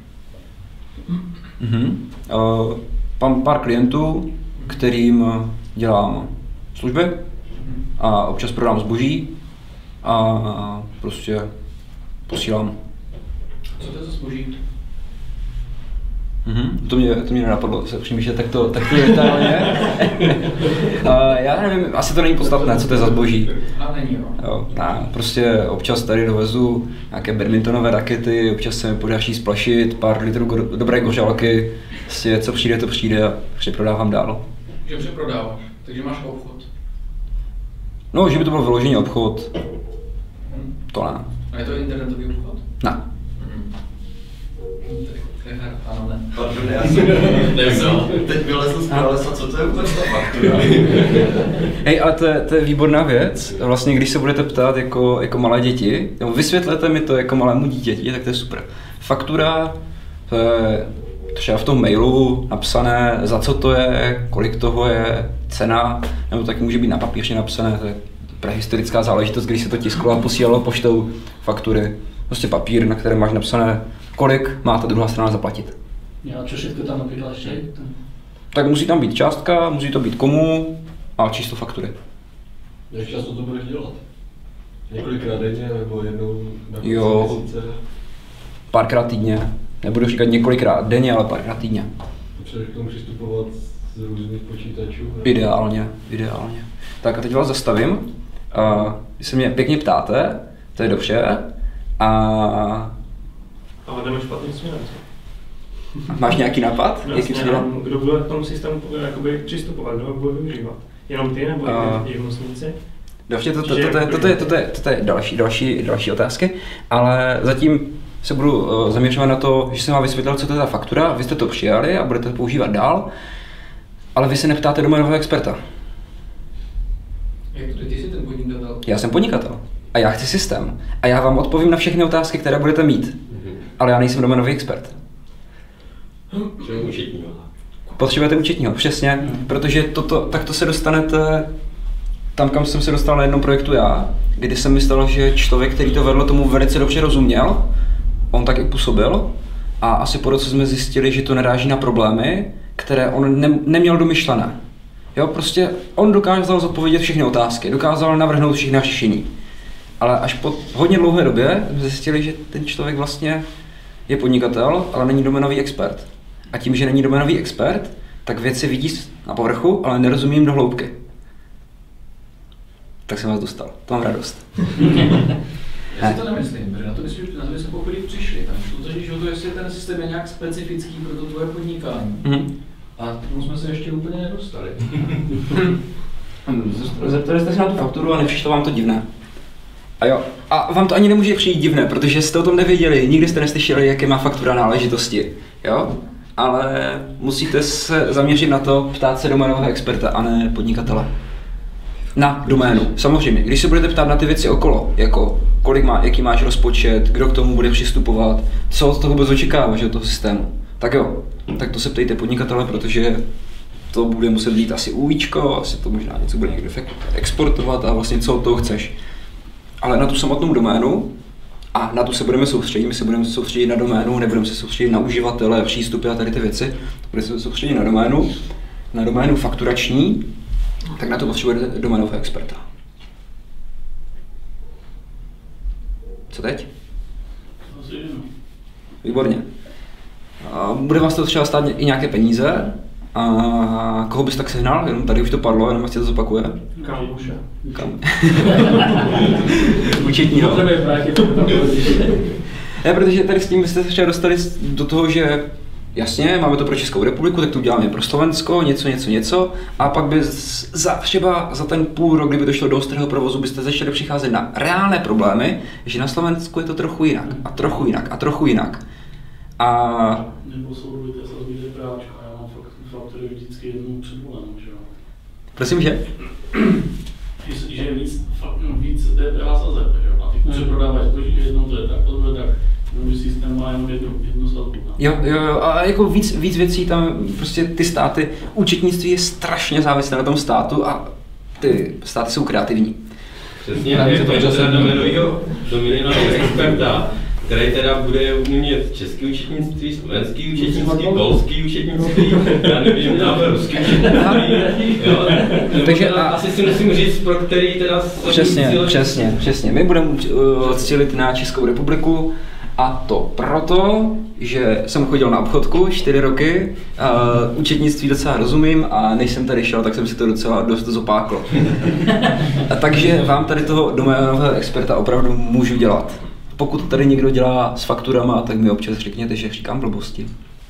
Mhm. Uh, mám pár klientů, kterým dělám služby a občas prodám zboží a prostě posílám. Co to je za zboží? Mm-hmm. To mě, to mě nenapadlo, se přemýšlet takto, takto detailně. uh, já nevím, asi to není podstatné, co to je za zboží. A není, jo. Jo, ne, prostě občas tady dovezu nějaké badmintonové rakety, občas se mi podaří splašit pár litrů go- dobré gořálky, prostě co přijde, to přijde a přeprodávám dál. Že přeprodáváš, takže máš obchod. No, že by to byl vyložený obchod, to ne. A je to internetový obchod? Ne. Ano, ne. Pardon, já jsem teď vylezl z pralesa, co to je vůbec ta faktura? Hej, ale to je, to je výborná věc. Vlastně, když se budete ptát jako, jako malé děti, nebo vysvětlete mi to jako malému dítěti, tak to je super. Faktura, to je třeba v tom mailu napsané, za co to je, kolik toho je, cena, nebo taky může být na papíře napsané, to je prehistorická záležitost, když se to tisklo a posílalo poštou faktury. Prostě papír, na kterém máš napsané, kolik má ta druhá strana zaplatit. Já čo všetko tam napíchal ještě? Tak musí tam být částka, musí to být komu a číslo faktury. Jak často to budeš dělat? Několikrát denně nebo jednou na Jo, měsíce? Párkrát týdně. Nebudu říkat několikrát denně, ale párkrát týdně. Potřebuješ k tomu přistupovat z různých počítačů? Ne? Ideálně, ideálně. Tak a teď vás zastavím. Uh, vy se mě pěkně ptáte, to je dobře. A Ale jdeme špatným směrem. máš nějaký nápad? No, Jakým směrem? kdo bude k tomu systému jakoby přistupovat, kdo ho bude využívat? Jenom ty nebo A- i živnostníci? Dobře, to, to, to, to, to, to, je, to, je, to je další, další, další otázky, ale zatím se budu uh, zaměřovat na to, že jsem vám vysvětlil, co to je ta faktura, vy jste to přijali a budete to používat dál, ale vy se neptáte doménového experta. Jak to, ty jsi ten podnikatel? Já jsem podnikatel a já chci systém a já vám odpovím na všechny otázky, které budete mít, ale já nejsem doménový expert. Čemu účetního? Potřebujete účetního, přesně, protože toto, takto se dostanete tam, kam jsem se dostal na jednom projektu já, kdy jsem myslel, že člověk, který to vedl, tomu velice dobře rozuměl, on tak i působil a asi po roce jsme zjistili, že to naráží na problémy, které on ne, neměl domyšlené. Jo, prostě on dokázal zodpovědět všechny otázky, dokázal navrhnout všechny řešení. Ale až po hodně dlouhé době jsme zjistili, že ten člověk vlastně je podnikatel, ale není doménový expert. A tím, že není doménový expert, tak věci vidí na povrchu, ale nerozumí jim do hloubky. Tak jsem vás dostal. To mám radost. Já si to nemyslím, protože na to bychom, na to bychom poprvé přišli. Tam šlo totiž o to, jestli ten systém je nějak specifický pro to tvoje podnikání. Mm. A k tomu jsme se ještě úplně nedostali. Zeptali jste se na tu fakturu a nepřišlo vám to divné. A jo, a vám to ani nemůže přijít divné, protože jste o tom nevěděli, nikdy jste neslyšeli, jaké má faktura náležitosti, jo? Ale musíte se zaměřit na to, ptát se doménového experta a ne podnikatele. Na doménu, samozřejmě. Když se budete ptát na ty věci okolo, jako kolik má, jaký máš rozpočet, kdo k tomu bude přistupovat, co od toho vůbec očekáváš od toho systému, tak jo, tak to se ptejte podnikatele, protože to bude muset být asi úvíčko, asi to možná něco bude někdo exportovat a vlastně co od toho chceš. Ale na tu samotnou doménu, a na tu se budeme soustředit, my se budeme soustředit na doménu, nebudeme se soustředit na uživatele, přístupy a tady ty věci, budeme se soustředit na doménu, na doménu fakturační, tak na to potřebujete doménového experta. Co teď? Výborně. A bude vás to třeba stát i nějaké peníze. A koho bys tak sehnal? Jenom tady už to padlo, jenom ať se to zopakuje. Kámoše. Kam? Účetního. Ne, protože tady s tím byste se třeba dostali do toho, že jasně, máme to pro Českou republiku, tak to uděláme pro Slovensko, něco, něco, něco. A pak by za, třeba za ten půl rok, kdyby to šlo do ostrého provozu, byste začali přicházet na reálné problémy, že na Slovensku je to trochu jinak, a trochu jinak, a trochu jinak. A... Nebo soudujte se rozbíte práčka, já mám fakt faktory vždycky jednou před volenou, že jo. Prosím, že? Že, že je víc, fakt, no, víc D P H sazeb, že jo. A ty hmm. přeprodávají zboží, že jednou to je tak, to je tak. Nový systém má jenom jednu, jednu sazbu. Jo, jo, jo, a jako víc, víc věcí tam, prostě ty státy, účetnictví je strašně závislé na tom státu a ty státy jsou kreativní. Přesně, jak je to teda doménovýho experta, který teda bude umět český účetnictví, slovenský účetnictví, polský účetnictví, já nevím, tam ruský účetnictví, jo. Takže a... asi si musím říct, pro který teda... Přesně, přesně, přesně. My budeme uh, cílit na Českou republiku A to proto, že jsem chodil na obchodku čtyři roky, uh, účetnictví docela rozumím a než jsem tady šel, tak jsem si to docela dost zopákl. A takže vám tady toho doménového experta opravdu můžu dělat. Pokud tady někdo dělá s fakturama, tak mi občas řekněte, že říkám blbosti.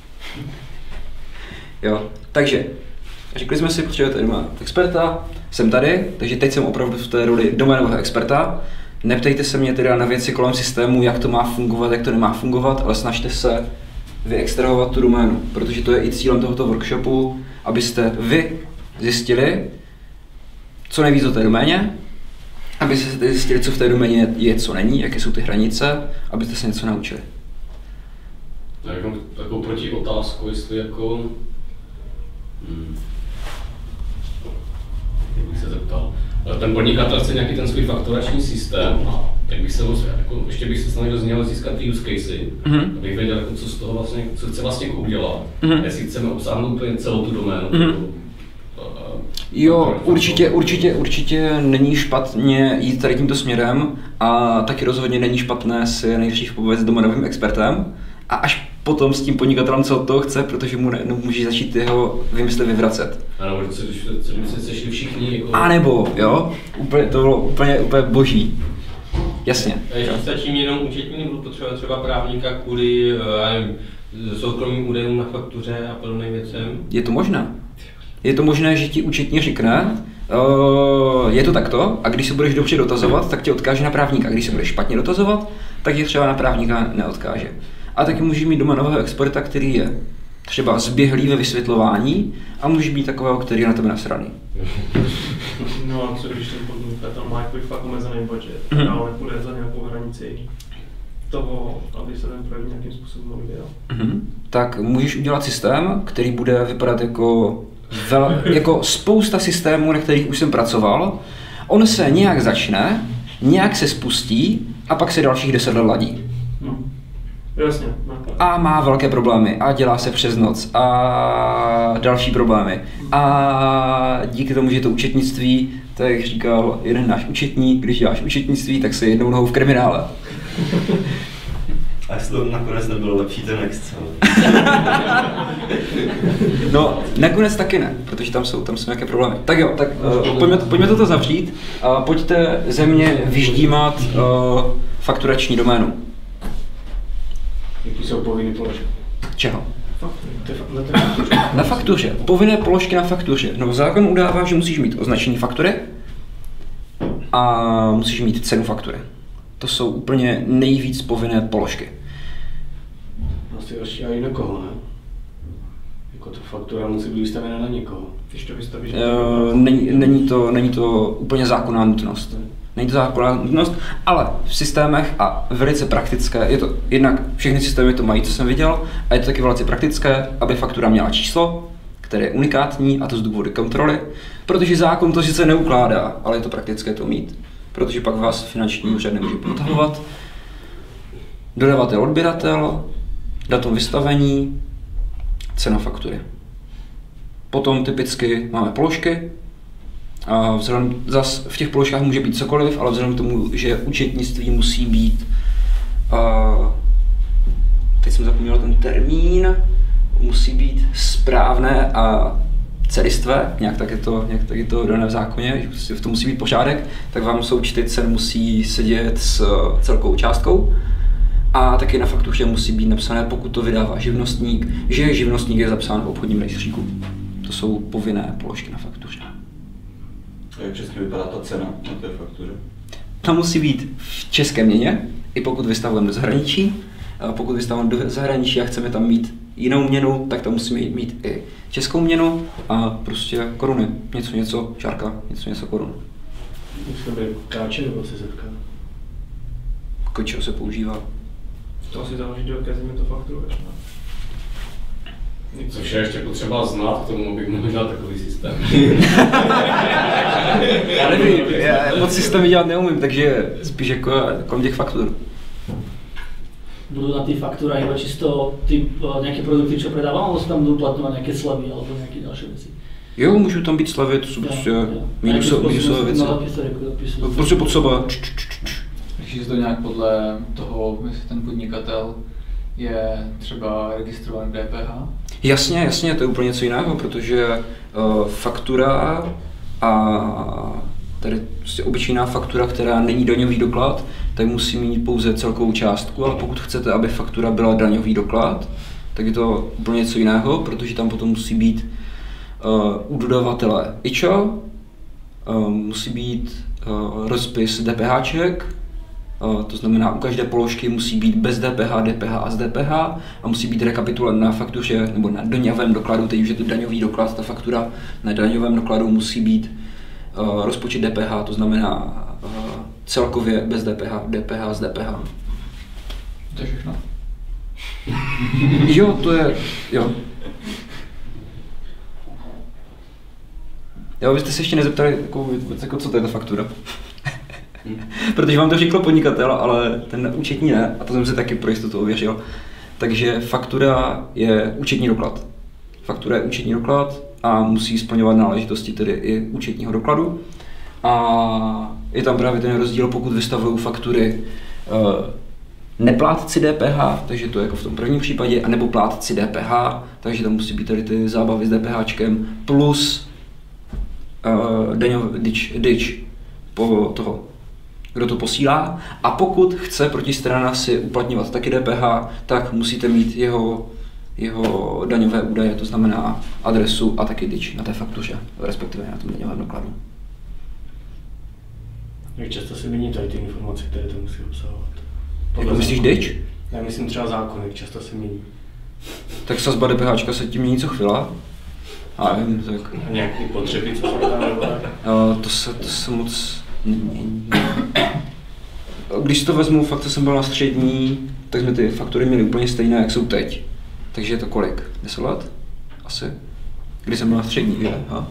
Jo, takže řekli jsme si, potřebujete doménového experta, jsem tady, takže teď jsem opravdu v té roli doménového experta. Neptejte se mě teda na věci kolem systému, jak to má fungovat, jak to nemá fungovat, ale snažte se vyextrahovat tu doménu, protože to je i cílem tohoto workshopu, abyste vy zjistili, co nejvíc o té doméně, abyste zjistili, co v té doméně je, co není, jaké jsou ty hranice, abyste se něco naučili. Já mám takovou proti otázku, jestli jako... Hmm. Jak bych se zeptal. Ten podnikatel chce nějaký ten svůj fakturační systém a tak bych se jako, ještě bych se snažil z něho získat ty use casey, mm-hmm. abych věděl, jako, co z toho vlastně, co chce vlastně udělat. Mm-hmm. Jestli chceme obsáhnout úplně celou tu doménu. Mm-hmm. To, a, jo, určitě, určitě, určitě není špatně jít tady tímto směrem a taky rozhodně není špatné si nejdřív pobavit s doménovým expertem a až potom s tím podnikatelem, co od toho chce, protože mu ne, no, může začít jeho vymyslet vyvracet. Ano, protože když se sešli všichni jako... A nebo, jo, úplně, to bylo úplně, úplně boží. Jasně. A ještě stačí mi jenom účetní, nebo potřebovat třeba právníka kvůli, já nevím, soukromým údajům na faktuře a podobným věcem? Je to možné. Je to možné, že ti účetní řekne, uh, je to takto, a když se budeš dobře dotazovat, tak tě odkáže na právníka. A když se budeš špatně dotazovat, tak tě třeba na právníka neodkáže. A taky můžeš mít doménového experta, který je třeba zběhlý ve vysvětlování a můžeš být takového, který je na tebe nasraný. No a co když ten podnikatel má jako fakt omezený budget, mm-hmm. ale nepůjde za nějakou hranici toho, aby se ten projekt nějakým způsobem vyvíjel? Mm-hmm. Tak můžeš udělat systém, který bude vypadat jako, vel, jako spousta systémů, na kterých už jsem pracoval. On se nějak začne, nějak se spustí a pak se dalších deset let ladí. No. Jasně. A má velké problémy a dělá se přes noc a další problémy. A díky tomu, že je to účetnictví, tak říkal jeden náš účetní, když děláš účetnictví, tak se jednou nohou v kriminále. A jestli to nakonec nebylo lepší ten Excel? No, nakonec taky ne, protože tam jsou, tam jsou nějaké problémy. Tak jo, tak uh, pojďme, pojďme toto zavřít. Uh, pojďte ze mě vyždímat uh, fakturační doménu. Jaký jsou povinné položky? Čeho? Faktuře. Na faktuře. Povinné položky na faktuře. No, zákon udává, že musíš mít označení faktury a musíš mít cenu faktury. To jsou úplně nejvíc povinné položky. Vlastně ještě i na koho, ne? Jako ta faktura musí být vystavená na někoho. Když to vystavíš, uh, není, není, to, není to úplně zákonná nutnost. Není to zákonná nutnost, ale v systémech a velice praktické, je to jednak všechny systémy to mají, co jsem viděl, a je to taky velice praktické, aby faktura měla číslo, které je unikátní, a to z důvodu kontroly, protože zákon to sice neukládá, ale je to praktické to mít, protože pak vás finanční úřad nemůže protahovat. Dodavatel, odběratel, datum vystavení, cena faktury. Potom typicky máme položky. A vzhledem, zas v těch položkách může být cokoliv, ale vzhledem k tomu, že účetnictví musí být, uh, teď jsem zapomněl ten termín, musí být správné a celistvé, nějak tak je to, nějak tak je to dané v zákoně, že v tom musí být pořádek, tak vám součty cen musí sedět s celkovou částkou. A taky na faktuře musí být napsané, pokud to vydává živnostník, že živnostník je zapsán v obchodním rejstříku. To jsou povinné položky na faktuře. A jak česky vypadá ta cena na té faktuře? Ta musí být v české měně, i pokud vystavujeme do zahraničí. A pokud vystavujeme do zahraničí a chceme tam mít jinou měnu, tak tam musíme mít i českou měnu a prostě koruny. Něco, něco, čárka, něco, něco korun. Musí to být káče nebo cezetka? Kočeho se používá? To asi záleží, do jaké země to fakturuješ. Což je ještě potřeba znát k tomu, abych mohl dělat takový systém. Já nevím, já moc systémy dělat neumím, takže spíš jako kolem těch faktur. Budú na tých faktúrach iba čisto ty nejaké produkty, čo predávam, alebo sa tam budú uplatňovať nejaké slevy alebo nejaké ďalšie veci? Jo, můžu tam být slevy, to jsou prostě minusové věci. Prostě pod sebe. Liší se to nějak podle toho, jestli ten podnikatel je třeba registrovaný D P H? Jasně, jasně, to je úplně něco jiného, protože uh, faktura a tady prostě obyčejná faktura, která není daňový doklad, tak musí mít pouze celkovou částku, ale pokud chcete, aby faktura byla daňový doklad, tak je to úplně něco jiného, protože tam potom musí být uh, u dodavatele IČO, uh, musí být uh, rozpis DPHček, uh, to znamená u každé položky musí být bez D P H, D P H a z D P H a musí být rekapitulant na faktuře nebo na daňovém dokladu, teď už je to daňový doklad, ta faktura na daňovém dokladu musí být uh, rozpočet D P H, to znamená uh, celkově bez D P H, D P H z D P H. To je všechno. Jo, to je, jo. Jo, vy jste se ještě nezeptali, jako, jako, co to je ta faktura. Protože vám to řekl podnikatel, ale ten účetní ne, a to jsem si taky pro jistotu ověřil. Takže faktura je účetní doklad. Faktura je účetní doklad a musí splňovat náležitosti tedy i účetního dokladu. A je tam právě ten rozdíl, pokud vystavují faktury uh, neplátci D P H, takže to je jako v tom prvním případě, anebo plátci D P H, takže tam musí být tady ty zábavy s DPHčkem plus uh, daňov, dyč, dyč po toho, kdo to posílá. A pokud chce protistrana si uplatňovat taky D P H, tak musíte mít jeho, jeho daňové údaje, to znamená adresu a taky dyč na té faktuře, respektive na tom daňovém dokladu. Jak často se mění tady ty informace, které to musí obsahovat? Jako myslíš dyč? Já myslím třeba zákon, jak často se mění. Tak sazba DPHčka se tím mění co chvíla. A nevím, tak... A nějaký potřeby, co se dá nebo tak? Uh, to se, to se moc nemění. Když si to vezmu, fakt, co jsem byl na střední, tak jsme ty faktury měli úplně stejné, jak jsou teď. Takže je to kolik? deset let? Asi. Když jsem byl na střední, že? Ha?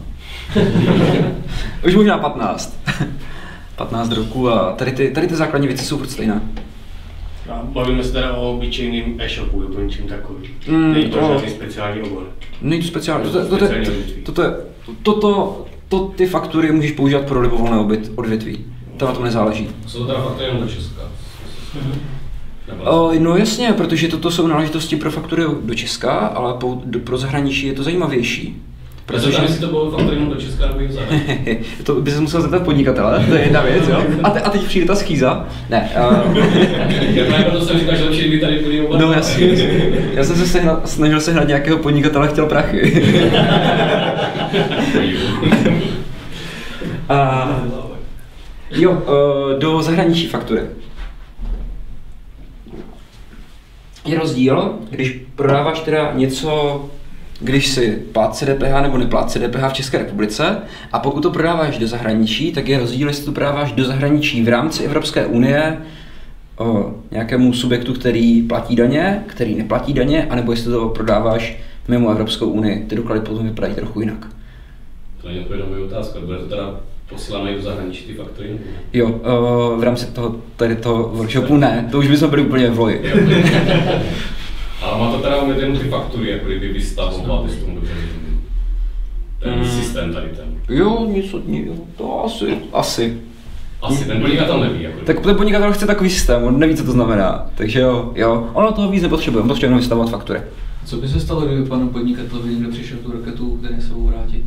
Už možná patnáct. patnáct roků a tady ty, tady ty základní věci jsou furt stejné. A bavíme se teda o obyčejným e-shopu nebo něčím takovým. Mm, Není to to, žádný speciální obor. Není to speciální, toto, toto, toto, toto, to ty faktury můžeš používat pro libovolné odvětví. To na tom nezáleží. Jsou teda faktury jenom do Česka? O, no jasně, protože toto jsou náležitosti pro faktury do Česka, ale po, do, pro zahraničí je to zajímavější. Protože tam si to bylo faktury jenom do Česka nebo jich zahraničí. To by se musel zeptat podnikatele, to je jedna věc, jo. A, te, a teď přijde ta schýza. Ne. Uh... Já proto jsem říkal, že lepší, kdyby tady byli oba. No jasně. Já jsem se sehnat, snažil sehnat nějakého podnikatele, chtěl prachy. A... Jo, uh, do zahraničí faktury. Je rozdíl, když prodáváš teda něco, když si plátce D P H nebo neplátce D P H v České republice, a pokud to prodáváš do zahraničí, tak je rozdíl, jestli to prodáváš do zahraničí v rámci Evropské unie o nějakému subjektu, který platí daně, který neplatí daně, anebo jestli to prodáváš mimo Evropskou unii. Ty doklady potom vypadají trochu jinak. To není odpověď na moji otázku, bude to teda posíláme do zahraničí ty faktury? Jo, uh, v rámci toho, tady toho workshopu ne, to už bychom byli úplně v loji. Ale má to teda umět jenom ty faktury, jako kdyby vystavoval, abys tomu dobře ten mm. systém tady ten. Jo, něco, jo, to asi, asi. Asi, ten podnikatel neví. Jako tak ten podnikatel chce takový systém, on neví, co to znamená, takže jo, jo, ono toho víc nepotřebuje, on potřebuje jenom vystavovat faktury. Co by se stalo, kdyby panu podnikateli někdo přišel tu raketu, který se budou vrátit?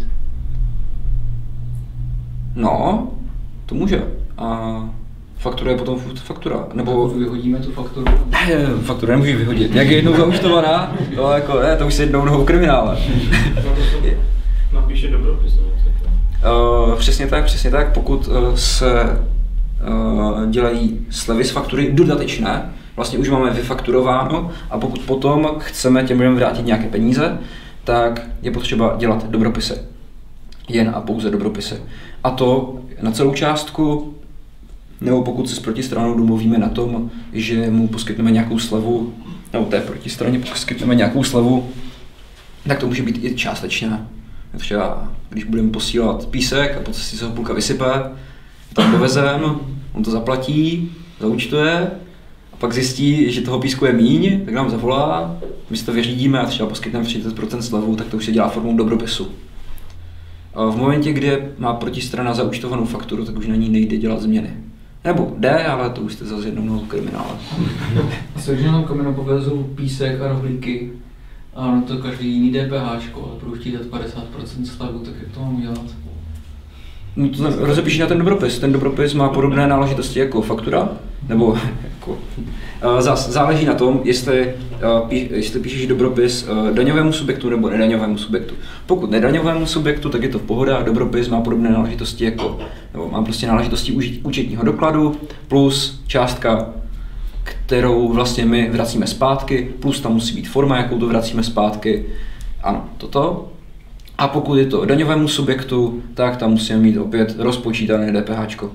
No, to může. A faktura je potom faktura, nebo... Vyhodíme tu fakturu? Ne, fakturu nemůžeš vyhodit. Jak je jednou zaučtovaná, to jako, ne, to už se jednou nohou v kriminále. Napíše dobropis. Uh, přesně tak, přesně tak. Pokud uh, se uh, dělají slevy z faktury dodatečné, vlastně už máme vyfakturováno, a pokud potom chceme těm lidem vrátit nějaké peníze, tak je potřeba dělat dobropisy. Jen a pouze dobropisy. A to na celou částku, nebo pokud se s protistranou domluvíme na tom, že mu poskytneme nějakou slevu, nebo té protistraně poskytneme nějakou slevu, tak to může být i částečné. Třeba když budeme posílat písek a po cestě se ho půlka vysype, tam dovezem, on to zaplatí, zaúčtuje, a pak zjistí, že toho písku je míň, tak nám zavolá, my si to vyřídíme a třeba poskytneme třicet procent slevu, tak to už se dělá formou dobropisu. A v momentě, kdy má protistrana zaúčtovanou fakturu, tak už na ní nejde dělat změny. Nebo jde, ale to už jste zase jednou novou kriminále. Se když nám kameno povezou písek a rohlíky, a no to každý jiný DPHčko, ale budu chtít dát padesát procent slevu, tak jak to mám udělat? No to rozepíš na ten dobropis. Ten dobropis má podobné náležitosti jako faktura, nebo jako, zás, záleží na tom, jestli, pí, jestli píšeš dobropis daňovému subjektu nebo nedaňovému subjektu. Pokud nedaňovému subjektu, tak je to v pohoda, dobropis má podobné náležitosti jako, nebo má prostě náležitosti účetního dokladu plus částka, kterou vlastně my vracíme zpátky, plus tam musí být forma, jakou to vracíme zpátky. Ano, toto. A pokud je to daňovému subjektu, tak tam musíme mít opět rozpočítané DPHčko.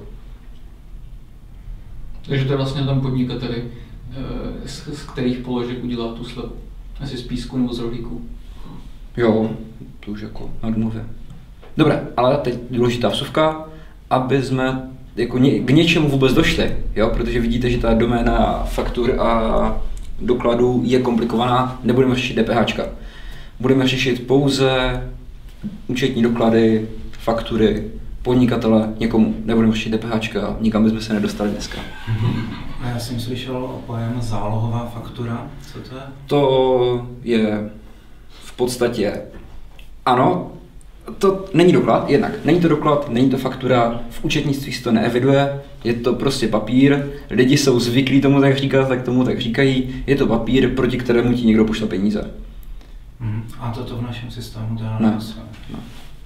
Takže to je vlastně tam podnikateli, z, z kterých položek udělá tu slevu. Asi z písku nebo z rohlíků. Jo, to už jako na domluvě. Dobré, ale teď důležitá vsuvka, aby jsme jako ně, k něčemu vůbec došli, jo? Protože vidíte, že ta doména faktur a dokladů je komplikovaná, nebudeme řešit DPHčka. Budeme řešit pouze účetní doklady, faktury, podnikatele, někomu. Nebudeme řešit DPHčka, nikam bychom se nedostali dneska. A já jsem slyšel pojem zálohová faktura, co to je? To je v podstatě, ano, to není doklad, jednak není to doklad, není to faktura, v účetnictví se to neeviduje, je to prostě papír, lidi jsou zvyklí tomu tak říkat, tak tomu tak říkají, je to papír, proti kterému ti někdo pošle peníze. Hmm. A toto v našem systému dělá ne. ne.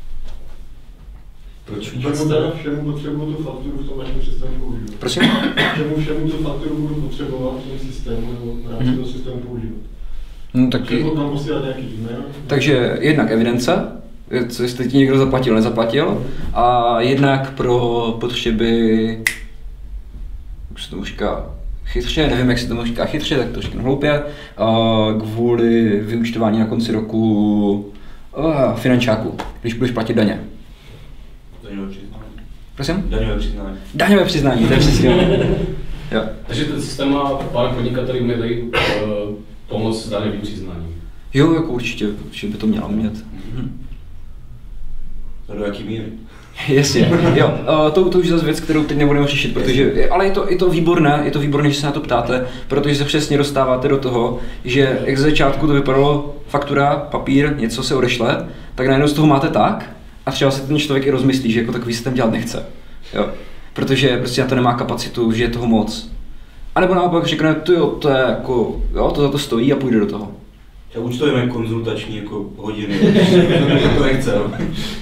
Proč vůbec teda všemu potřebuju tu fakturu v tom našem systému používat? Prosím? Čemu všemu tu fakturu budu potřebovat v tom systému nebo v rámci toho systému používat? No, tak... Potřebuji tam posílat nějaký e-mail? Takže jednak evidence, co jestli ti někdo zaplatil, nezaplatil, a jednak pro potřeby, jak se tomu říká, chytře, nevím, jak se tomu říká chytře, tak to říkám hloupě, kvůli vyúčtování na konci roku finančáku, když budeš platit daně. Daňové přiznání. Prosím? Daňové přiznání. Daňové přiznání, to je přesně. Jo. Takže ten systém má pár podnikatelů uměli uh, pomoct s daňovým přiznáním. Jo, jako určitě, určitě by to měla umět. Mhm. A do jaký míry? Jasně, jo, to, to už je zase věc, kterou teď nebudeme řešit, protože, ale je to, je to výborné, je to výborné, že se na to ptáte, protože se přesně dostáváte do toho, že jak ze začátku to vypadalo faktura, papír, něco se odešle, tak najednou z toho máte tak a třeba se ten člověk i rozmyslí, že jako takový systém dělat nechce, jo, protože prostě na to nemá kapacitu, že je toho moc. A nebo naopak řekne, to jo, to je jako, jo, to za to stojí a půjde do toho. Já účtujeme konzultační jako hodiny, to nechce, no.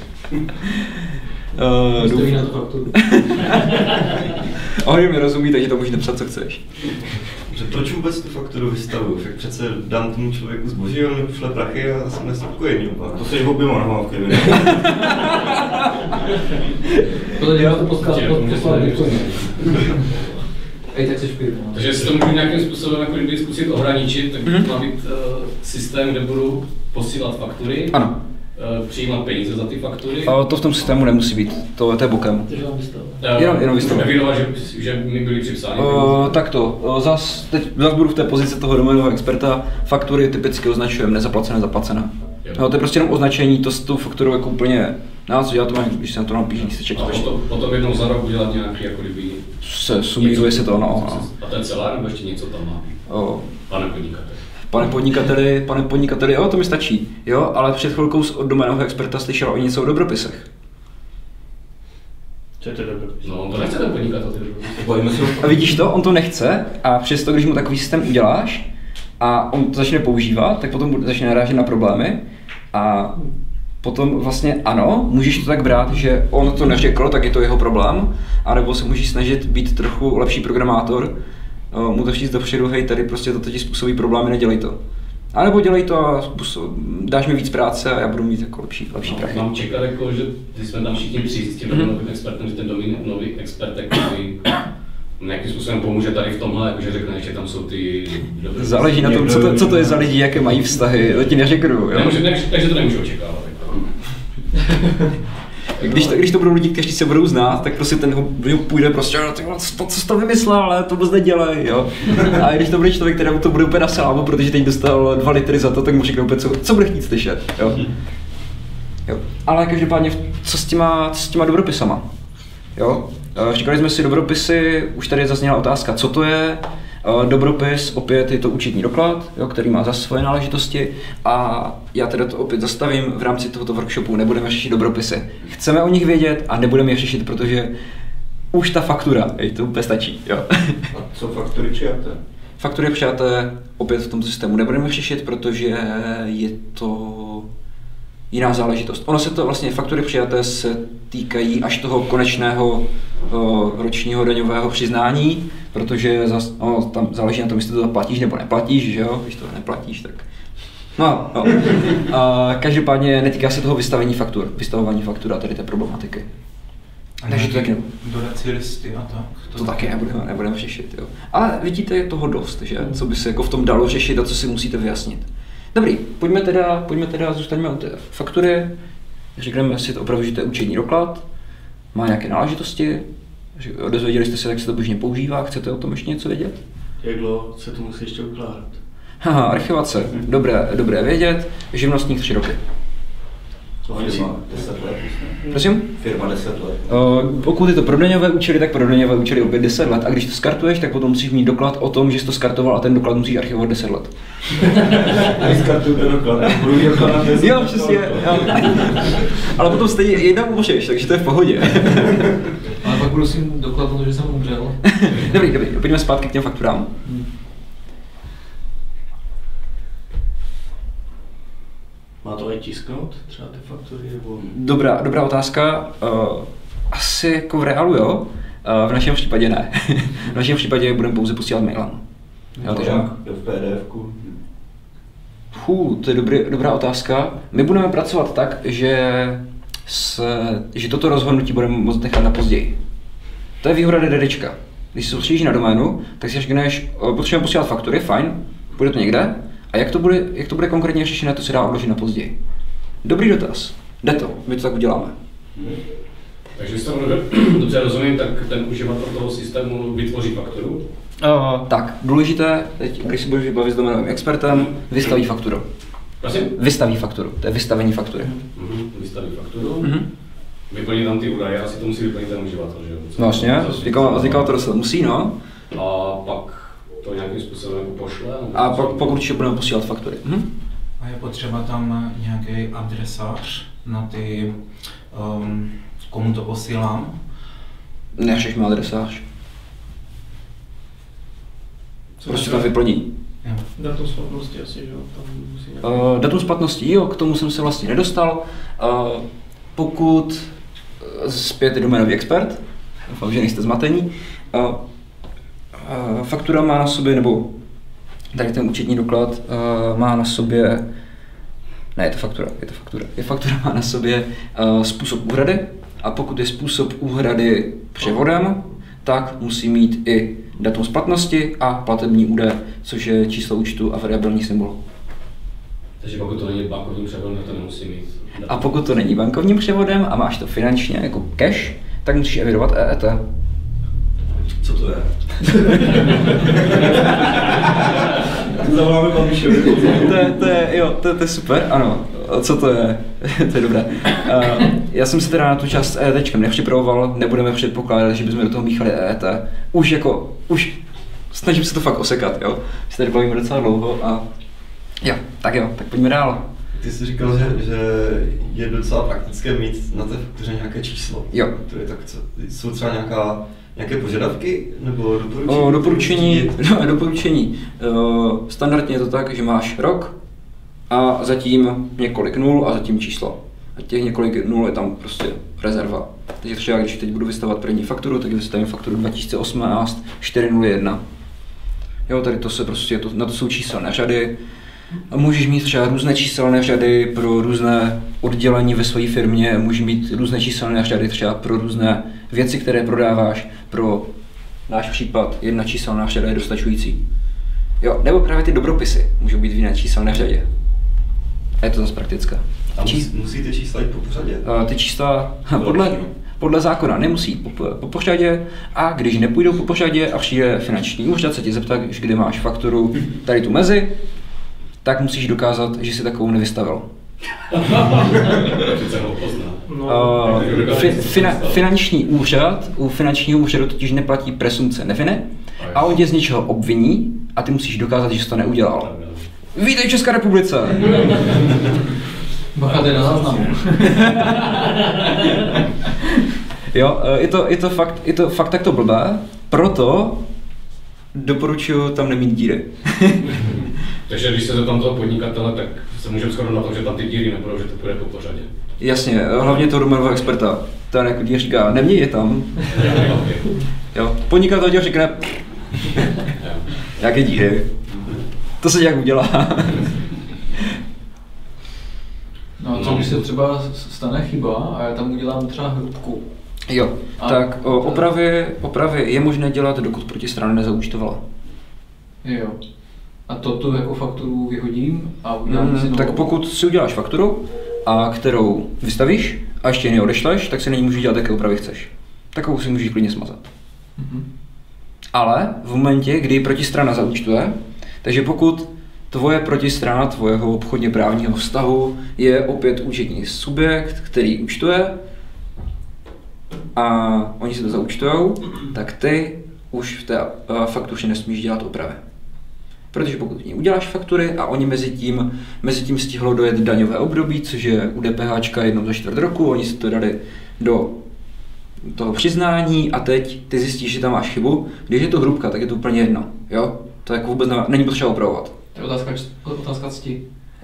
Uh, Stojí na to fakturu. Ahoj, mi rozumí, takže to můžeš napsat, co chceš. Proč vůbec tu fakturu vystavuju? Však přece dám tomu člověku zboží, on mi pošle prachy a jsme spokojení. To se oběma nohama v kriminál. To dělá to posklad, posklad, Ej, tak seš pět, no. Takže si to můžu nějakým způsobem jako kdyby zkusit ohraničit, tak mm-hmm. má být uh, systém, kde budu posílat faktury. Ano. Uh, přijímat peníze za ty faktury. A to v tom systému nemusí být, to, to je bokem. Uh, jenom, jenom vystavovat. Evidovat, že, že mi byly připsány uh, Tak to, zas, teď zas budu v té pozici toho doménového experta, faktury typicky označujeme nezaplacené, zaplacené. No, to je prostě jenom označení, to s tou fakturou jako úplně, no co dělat to mám, když se na to napíš lísteček. A to potom jednou za rok udělat nějaký jako kdyby... Se sumíruje se to, no. A to je celé, nebo ještě něco tam má? O. Pane podnikateli. Pane podnikateli, pane podnikateli, jo, to mi stačí, jo, ale před chvilkou od doménového experta slyšel o něco o dobropisech. Co je to dobropis? No, on to nechce ten podnikatel. A vidíš to, on to nechce a přesto, když mu takový systém uděláš a on to začne používat, tak potom začne narážet na problémy a potom vlastně ano, můžeš to tak brát, že on to neřekl, tak je to jeho problém, anebo se můžeš snažit být trochu lepší programátor, mu to říct dopředu, hej, tady prostě to ti způsobí problémy, nedělej to. A nebo dělej to a způsob, dáš mi víc práce a já budu mít jako lepší, lepší prachy. Mám čekat, jako, že ty jsme tam všichni přijít s tím mm-hmm. novým expertem, že ten nový expert takový nějakým způsobem pomůže tady v tomhle, jakože řekne, že tam jsou ty dobré... Záleží na tom, co to, co to je za lidi, jaké mají vztahy, to ti neřeknu, jo? Nemůže, ne, takže to nemůžu očekávat. Když to, když to budou lidi, kteří se budou znát, tak prostě ten ho půjde prostě, no, co, co jsi to vymyslel, ale to vůbec nedělej, jo. A když to bude člověk, kterému to bude úplně na salámu, protože teď dostal dva litry za to, tak mu řekne úplně, co, co bude chtít slyšet, jo. jo. Ale každopádně, co s těma, co s těma dobropisama, jo. Říkali jsme si dobropisy, už tady zazněla otázka, co to je. Dobropis, opět je to účetní doklad, jo, který má zase svoje náležitosti a já teda to opět zastavím v rámci tohoto workshopu, nebudeme řešit dobropisy. Chceme o nich vědět a nebudeme je řešit, protože už ta faktura, jej, to úplně stačí. Jo. A co faktury přijaté? Faktury přijaté opět v tom systému nebudeme řešit, protože je to jiná záležitost. Ono se to vlastně, faktury přijaté se týkají až toho konečného o, ročního daňového přiznání, protože zas, no, tam záleží na tom, jestli to platíš nebo neplatíš, že jo? Když to neplatíš, tak... No, no. A každopádně netýká se toho vystavení faktur, vystavování faktur a tady té problematiky. A takže to taky dodací listy a tak. To, to taky nebudeme, nebudeme řešit, jo. Ale vidíte, je toho dost, že? Co by se jako v tom dalo řešit a co si musíte vyjasnit. Dobrý, pojďme teda, pojďme teda, zůstaňme u té faktury. Řekneme si to opravdu, že to je účetní doklad, má nějaké náležitosti, dozvěděli jste se, jak se to běžně používá, chcete o tom ještě něco vědět? Jak dlouho se to musí ještě ukládat? Haha, archivace, dobré, dobré vědět, živnostník tři roky. Firma deset let. Prosím? Firma deset let. Uh, pokud je to pro daňové účely, tak pro daňové účely opět deset let. A když to skartuješ, tak potom musíš mít doklad o tom, že jsi to skartoval a ten doklad musíš archivovat deset let. Skartuju ten doklad, budu doklad deset let. Jo, přesně. Jo. Ale potom stejně jedna umřeš, takže to je v pohodě. Ale pak budu si doklad o to, že jsem umřel. Dobrý, dobrý, pojďme zpátky k těm fakturám. Hmm. Má to i tisknout třeba ty faktury? Nebo... Dobrá, dobrá otázka. Uh, asi jako v reálu jo, uh, v našem případě ne. V našem případě budeme pouze posílat mailem. Jo, takže v P D F ku? Fů, to je dobrý, dobrá otázka. My budeme pracovat tak, že, se, že toto rozhodnutí budeme moct nechat na později. To je výhoda DDčka. Když se soustředíš na doménu, tak si řekneš, potřebujeme posílat faktury, fajn, bude to někde. A jak to bude, jak to bude konkrétně řešené, to se dá odložit na později. Dobrý dotaz. Jde to, my to tak uděláme. Takže když to dobře rozumím, tak ten uživatel toho systému vytvoří fakturu? Uh, tak, důležité, teď, když si budeš bavit s doménovým expertem, vystaví fakturu. Prosím? Vystaví fakturu, to je vystavení faktury. Mm-hmm. Vystaví fakturu, mm-hmm. Vyplní tam ty údaje, asi to musí vyplnit ten uživatel, že jo? No vlastně, říkal to dost musí, no. A pak to nějakým způsobem jako pošle? A pak, pak určitě budeme posílat faktury. Mhm. A je potřeba tam nějaký adresář na ty, um, komu to posílám? Neřešme adresář. Prostě tam vyplní. Datum splatnosti asi, že jo? Tam musí nějaký... uh, datum splatnosti, jo, k tomu jsem se vlastně nedostal. Uh, pokud zpět je doménový expert, doufám, že nejste zmatení, uh, faktura má na sobě, nebo tady ten účetní doklad uh, má na sobě, ne, je to faktura, je to faktura, je faktura má na sobě uh, způsob úhrady a pokud je způsob úhrady převodem, tak musí mít i datum splatnosti a platební údaj, což je číslo účtu a variabilní symbol. Takže pokud to není bankovním převodem, tak to nemusí mít. A pokud to není bankovním převodem a máš to finančně jako cash, tak musíš evidovat E E T. Co to je? Zavoláme Babišovi. to, je, to, je, jo, to, to je super, ano. Co to je? To je dobré. Uh, já jsem se teda na tu část s EETčkem nepřipravoval, nebudeme předpokládat, že bychom do toho míchali E E T. Už jako, už snažím se to fakt osekat, jo. Se tady bavíme docela dlouho a jo, tak jo, tak pojďme dál. Ty jsi říkal, že, že je docela praktické mít na té faktuře nějaké číslo. Jo. To je tak, co, jsou třeba nějaká, nějaké požadavky nebo doporučení? O, doporučení, no, doporučení. O, standardně je to tak, že máš rok a zatím několik nul a zatím číslo. A těch několik nul je tam prostě rezerva. Takže třeba když teď budu vystavovat první fakturu, tak vystavím fakturu dva tisíce osmnáct čtyři nula jedna. Jo, tady to se prostě, to, na to jsou číselné řady. A můžeš mít třeba různé číselné řady pro různé oddělení ve své firmě, můžeš mít různé číselné řady třeba pro různé věci, které prodáváš. Pro náš případ jedna číselná řada je dostačující. Jo, nebo právě ty dobropisy můžou být v jiné číselné řadě. A je to zase praktické. A Čí... musí ty čísla jít po pořadě? Uh, ty čísla podle, podle zákona nemusí po, po pořadě a když nepůjdou po pořadě a přijde finanční úřad se tě zeptá, kde máš fakturu tady tu mezi, tak musíš dokázat, že si takovou nevystavil. Přece ho pozná. Uh, fi, fina, finanční úřad, u finančního úřadu totiž neplatí presumpce neviny a on tě z něčeho obviní a ty musíš dokázat, že jsi to neudělal. Vítej v České republice! Bacha, jde na záznamu. Jo, je to, je to fakt, je to fakt takto blbé, proto doporučuji tam nemít díry. Takže když se zeptám toho podnikatele, tak se můžeme shodnout na tom, že tam ty díry nebudou, že to půjde po pořadě. Jasně, hlavně toho doménového experta. Ten jako díl říká, neměj je tam. Jo, podnikatel ti řekne, jaké díry. To se nějak udělá. No a co když se třeba stane chyba a já tam udělám třeba hrubku? Jo, a tak o, opravy, opravy je možné dělat, dokud protistrana nezaúčtovala. Jo. A to tu jako fakturu vyhodím a udělám mm, si novou? Tak pokud si uděláš fakturu, a kterou vystavíš a ještě ji neodešleš, tak si na ní můžeš dělat, jaké opravy chceš. Takovou si můžeš klidně smazat. Mm-hmm. Ale v momentě, kdy protistrana zaúčtuje, takže pokud tvoje protistrana tvojeho obchodně právního vztahu je opět účetní subjekt, který účtuje a oni si to zaúčtujou, tak ty už v té faktuře nesmíš dělat opravy. Protože pokud ní uděláš faktury a oni mezi tím, mezi tím stihlo dojet daňové období, což je u DPHčka jednou za čtvrt roku, oni si to dali do toho přiznání a teď ty zjistíš, že tam máš chybu. Když je to hrubka, tak je to úplně jedno, jo? To jako vůbec ne, není potřeba opravovat. To je otázka, otázka cti.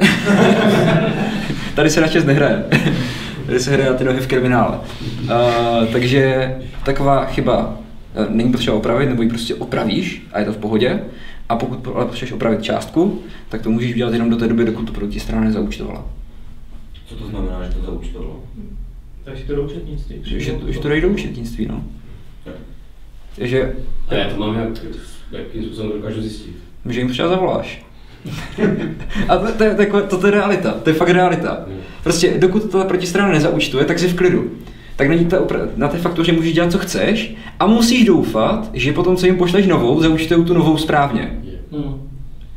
Tady se na čas nehraje. Tady se hraje na ty nohy v kriminále. Uh, takže taková chyba uh, není potřeba opravit, nebo ji prostě opravíš a je to v pohodě. A pokud ale potřebuješ opravit částku, tak to můžeš udělat jenom do té doby, dokud to protistrana nezaúčtovala. Co to znamená, že to zaúčtovalo? Takže to do účetnictví. Že, že, že to dojde do účetnictví, no. Takže... A já to mám jak, jakým způsobem dokážu zjistit? Že jim třeba zavoláš. A to, to, je, to, to, to je realita, to je fakt realita. Prostě dokud ta protistrana nezaúčtuje, tak jsi v klidu. Tak na, ta, na té faktuře můžeš dělat, co chceš a musíš doufat, že potom, co jim pošleš novou, zaúčtují tu novou správně. Hmm.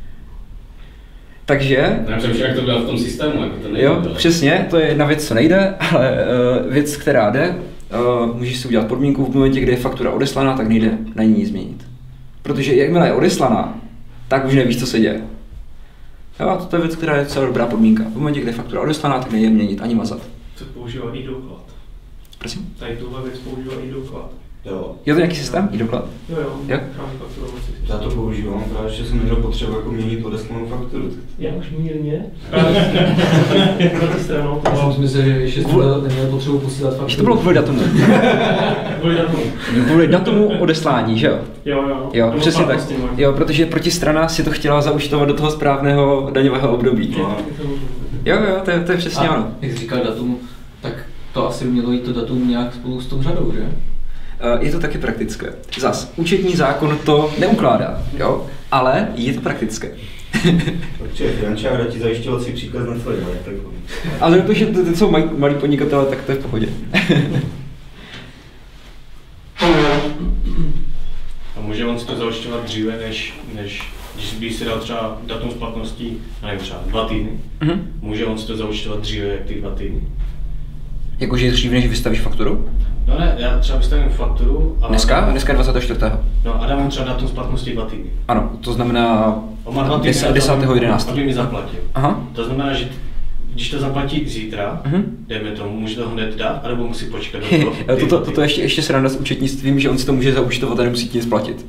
Takže... Já přemýšlím, jak to bylo v tom systému, jako to nejde. Jo, přesně, to je jedna věc, co nejde, ale uh, věc, která jde, uh, můžeš si udělat podmínku v momentě, kdy je faktura odeslaná, tak nejde na ní nic změnit. Protože jakmile je odeslaná, tak už nevíš, co se děje. Jo, to je věc, která je celá dobrá podmínka. V momentě, kdy je faktura odeslaná, tak nejde měnit ani mazat. Co používá i doklad? Prosím? Tady tuhle věc používá i doklad. Jo. Je to nějaký systém? I doklad? Jo, jo. jo? Já to používám právě, že jsem neměl potřebu jako měnit odeslanou fakturu. Já už mírně. Proti stranou. Já jsem myslel, že ještě jste neměl potřebu posílat fakturu. Že to bylo kvůli datumu. Kvůli datumu. Kvůli datumu odeslání, že jo? Jo, jo. Jo, přesně tak. Jo, protože protistrana si to chtěla zaúčtovat do toho správného daňového období. Jo, jo, to je, to je přesně a, ono. Jak jsi říkal datum, tak to asi mělo jít to datum nějak spolu s tou řadou, že? Je to taky praktické. Zas, účetní zákon to neukládá, jo? Ale je to praktické. Protože finančára ti zajišťovací příkaz nesledovat, tak... Ale protože to, to jsou malí podnikatelé, tak to je v pohodě. A může on si to zajišťovat dříve, než, než když by si dal třeba datum splatnosti, nevím, třeba dva týdny, mm-hmm. může on si to zajišťovat dříve, jak ty dva týdny? Jakože dříve, než vystavíš fakturu? No ne, já třeba vystavím fakturu a... Dneska? Dneska je dvacátého čtvrtého No a dám třeba datum splatnosti dva týdny. Ano, to znamená desátého jedenáctého Aby mi zaplatil. Aha. To znamená, že když to zaplatí zítra, uh-huh. dejme tomu, může to hned dát, anebo musí počkat do toho. Toto, toto ještě, ještě sranda s účetnictvím, že on si to může zaúčtovat a nemusí ti nic platit.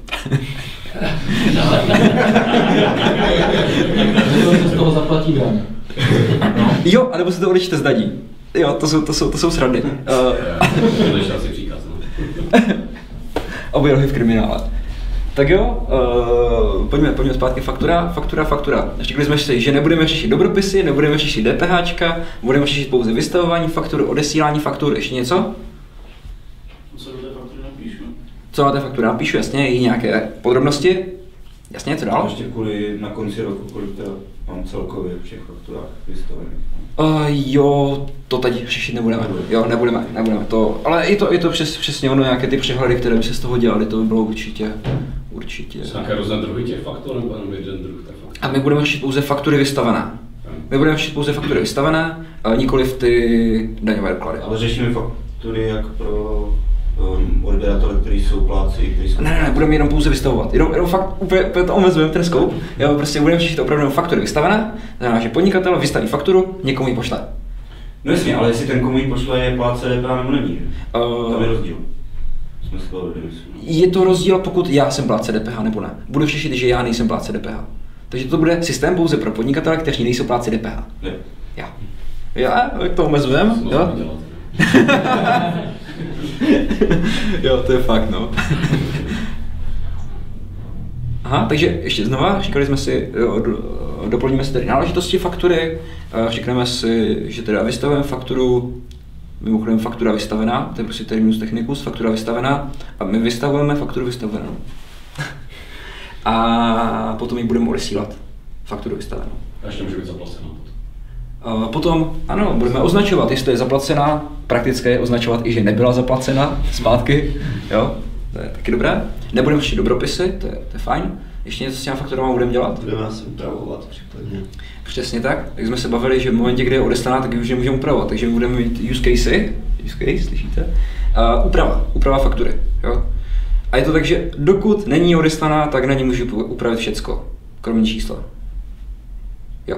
Nebo se z toho zaplatí daň. Jo, anebo se to odečte z daní. Jo, to jsou, to jsou, to jsou srandy. To asi příkaz, no. Obě rohy v kriminále. Tak jo, uh, pojďme, pojďme zpátky. Faktura, faktura, faktura. Řekli jsme si, že nebudeme řešit dobropisy, nebudeme řešit DPHčka, budeme řešit pouze vystavování faktur, odesílání faktur, ještě něco? Co do té faktury napíšu? Co na té faktuře napíšu, jasně, i nějaké podrobnosti. Jasně, co dál? Ještě kvůli na konci roku, kolik teda mám celkově v všech fakturách vystavených. Uh, jo, to teď řešit nebudeme. Jo, nebudeme, nebudeme to. Ale je to, je to přes, přesně ono, nějaké ty přehledy, které by se z toho dělaly, to by bylo určitě, určitě. Jsou nějaké různé druhy těch faktur, nebo jenom jeden druh té faktury? A my budeme řešit pouze faktury vystavené. My budeme řešit pouze faktury vystavené, ale nikoliv ty daňové doklady. Ale řešíme fakt faktury jak pro um, odběratele, kteří jsou pláci, kteří jsou... Ne, ne, ne, budeme jenom pouze vystavovat. Jenom, jenom fakt úplně, úplně to omezujeme ten scope. Jo, prostě budeme řešit opravdu faktury vystavené, znamená, že podnikatel vystaví fakturu, někomu ji pošle. No jasně, ale jestli ten, komu ji pošle, je plátce D P H nebo není, že? Uh, Tam je rozdíl. Jsme schválili, je to rozdíl, pokud já jsem plátce D P H nebo ne. Budu řešit, že já nejsem plátce D P H. Takže to bude systém pouze pro podnikatele, kteří nejsou plátci D P H. Ne. Já. Já, jak to omezujeme? Jo? Jo, to je fakt, no. Aha, takže ještě znova, říkali jsme si, jo, doplníme si tedy náležitosti faktury, řekneme si, že teda vystavujeme fakturu, mimochodem faktura vystavená, to je prostě terminus technicus, faktura vystavená, a my vystavujeme fakturu vystavenou. A potom ji budeme odesílat, fakturu vystavenou. A ještě může být zaplacená. Potom, ano, budeme označovat, jestli je zaplacená, praktické je označovat i, že nebyla zaplacena zpátky, jo, to je taky dobré. Nebudeme řešit dobropisy, to je, to je fajn. Ještě něco s těma fakturama budeme dělat? Budeme asi upravovat případně. Přesně tak, jak jsme se bavili, že v momentě, kdy je odeslaná, tak ji už nemůžeme upravovat, takže my budeme mít use casey, use case, slyšíte? Uh, úprava, úprava faktury, jo. A je to tak, že dokud není odeslaná, tak na ní můžu upravit všecko, kromě čísla. Jo.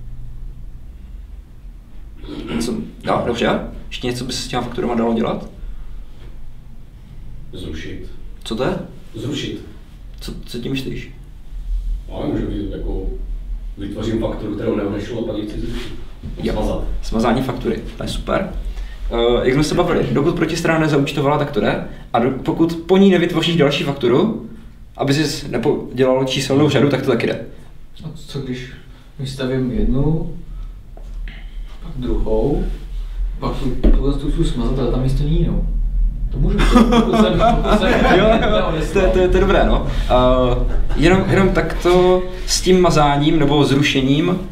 Něco, jo, dobře. Ještě něco by se s těma fakturama dalo dělat? Zrušit. Co to je? Zrušit. Co, co tím myslíš? No, může být jako vytvořím fakturu, kterou neodešlo a pak ji chci zrušit. Smazat. Smazání faktury, to je super. Uh, jak jsme se bavili, dokud protistrana nezaučtovala, tak to jde. A do, pokud po ní nevytvoříš další fakturu, aby jsi dělal číselnou řadu, tak to taky jde. A co když vystavím jednu, pak druhou, pak tu, tuhle tu smazat, ale tam místo ní jinou. To můžu, pokud jsem, pokud jsem jo, jo, to, to, to je dobré, no. Uh, jenom, jenom takto s tím mazáním nebo zrušením uh,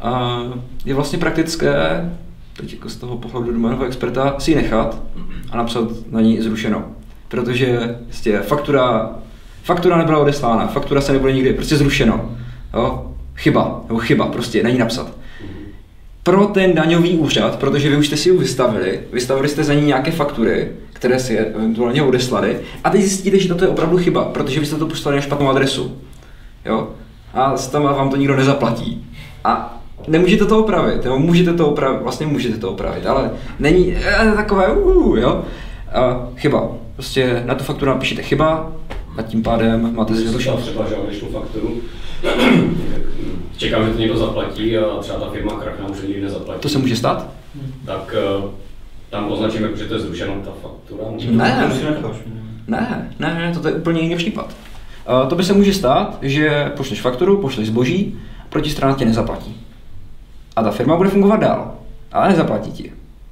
je vlastně praktické, teď jako z toho pohledu doménového experta, si ji nechat a napsat na ní zrušeno. Protože vlastně faktura, faktura nebyla odeslána, faktura se nebude nikdy, prostě zrušeno. Jo? Chyba, nebo chyba, prostě na ní napsat. Pro ten daňový úřad, protože vy už jste si ji vystavili, vystavili jste za ní nějaké faktury, které si eventuálně odeslali, a teď zjistíte, že to je opravdu chyba, protože vy jste to poslali na špatnou adresu. Jo? A tam vám to nikdo nezaplatí. A nemůžete to opravit, nebo můžete to opravit, vlastně můžete to opravit, ale není eh, takové uh, jo. A chyba. Prostě na tu fakturu napíšete chyba a tím pádem máte zjednodušenou. Třeba, že odešlu fakturu, čekám, že to někdo zaplatí a třeba ta firma krachne, už nikdy nezaplatí. To se může stát? Tak tam označíme, že to je zrušeno ta faktura. Ne, ne, ne, ne, to je úplně jiný případ. Uh, to by se může stát, že pošleš fakturu, pošleš zboží, protistrana tě nezaplatí. A ta firma bude fungovat dál, ale nezaplatí ti.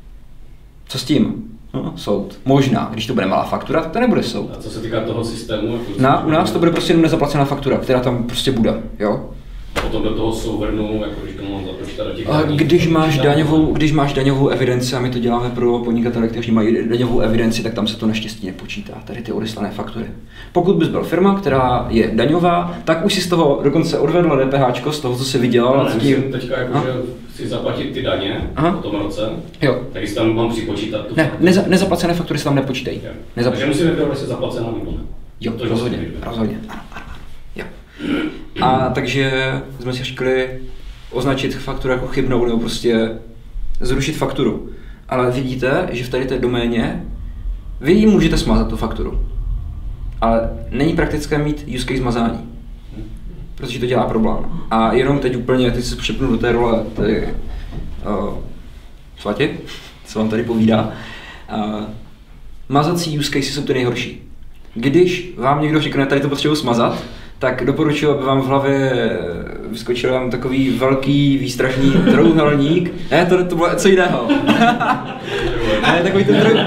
Co s tím? No, soud. Možná, když to bude malá faktura, tak to nebude soud. A co se týká toho systému? Jako Na, u nás to bude prostě jenom nezaplacená faktura, která tam prostě bude, jo? Potom do toho souhrnu, jako když to mám započítat do těch... A když máš, daňovou, když máš daňovou evidenci, a my to děláme pro podnikatele, kteří mají daňovou evidenci, tak tam se to naštěstí nepočítá, tady ty odeslané faktury. Pokud bys byl firma, která je daňová, tak už si z toho dokonce odvedla DPHčko, z toho, co si vydělal. No, tím... teďka jako, že chci zaplatit ty daně v tom roce, jo. Tak si tam mám připočítat tu ne, neza, nezaplacené faktury se tam nepočítají. Nezapl... Takže musím vybrát, jestli zaplacená nebo ne. Jo, to rozhodně, rozhodně. Ano, ano, jo. A takže jsme si říkali označit fakturu jako chybnou nebo prostě zrušit fakturu. Ale vidíte, že v tady té doméně vy ji můžete smazat tu fakturu. Ale není praktické mít use case mazání. Protože to dělá problém. A jenom teď úplně, teď se přepnu do té role tady uh, Svati, co vám tady povídá. Uh, mazací use case jsou ty nejhorší. Když vám někdo řekne, tady to potřebuji smazat, tak doporučuji, aby vám v hlavě vyskočil vám takový velký výstražný trojúhelník. Ne, to, to bylo co jiného. Ne, takový ten troj...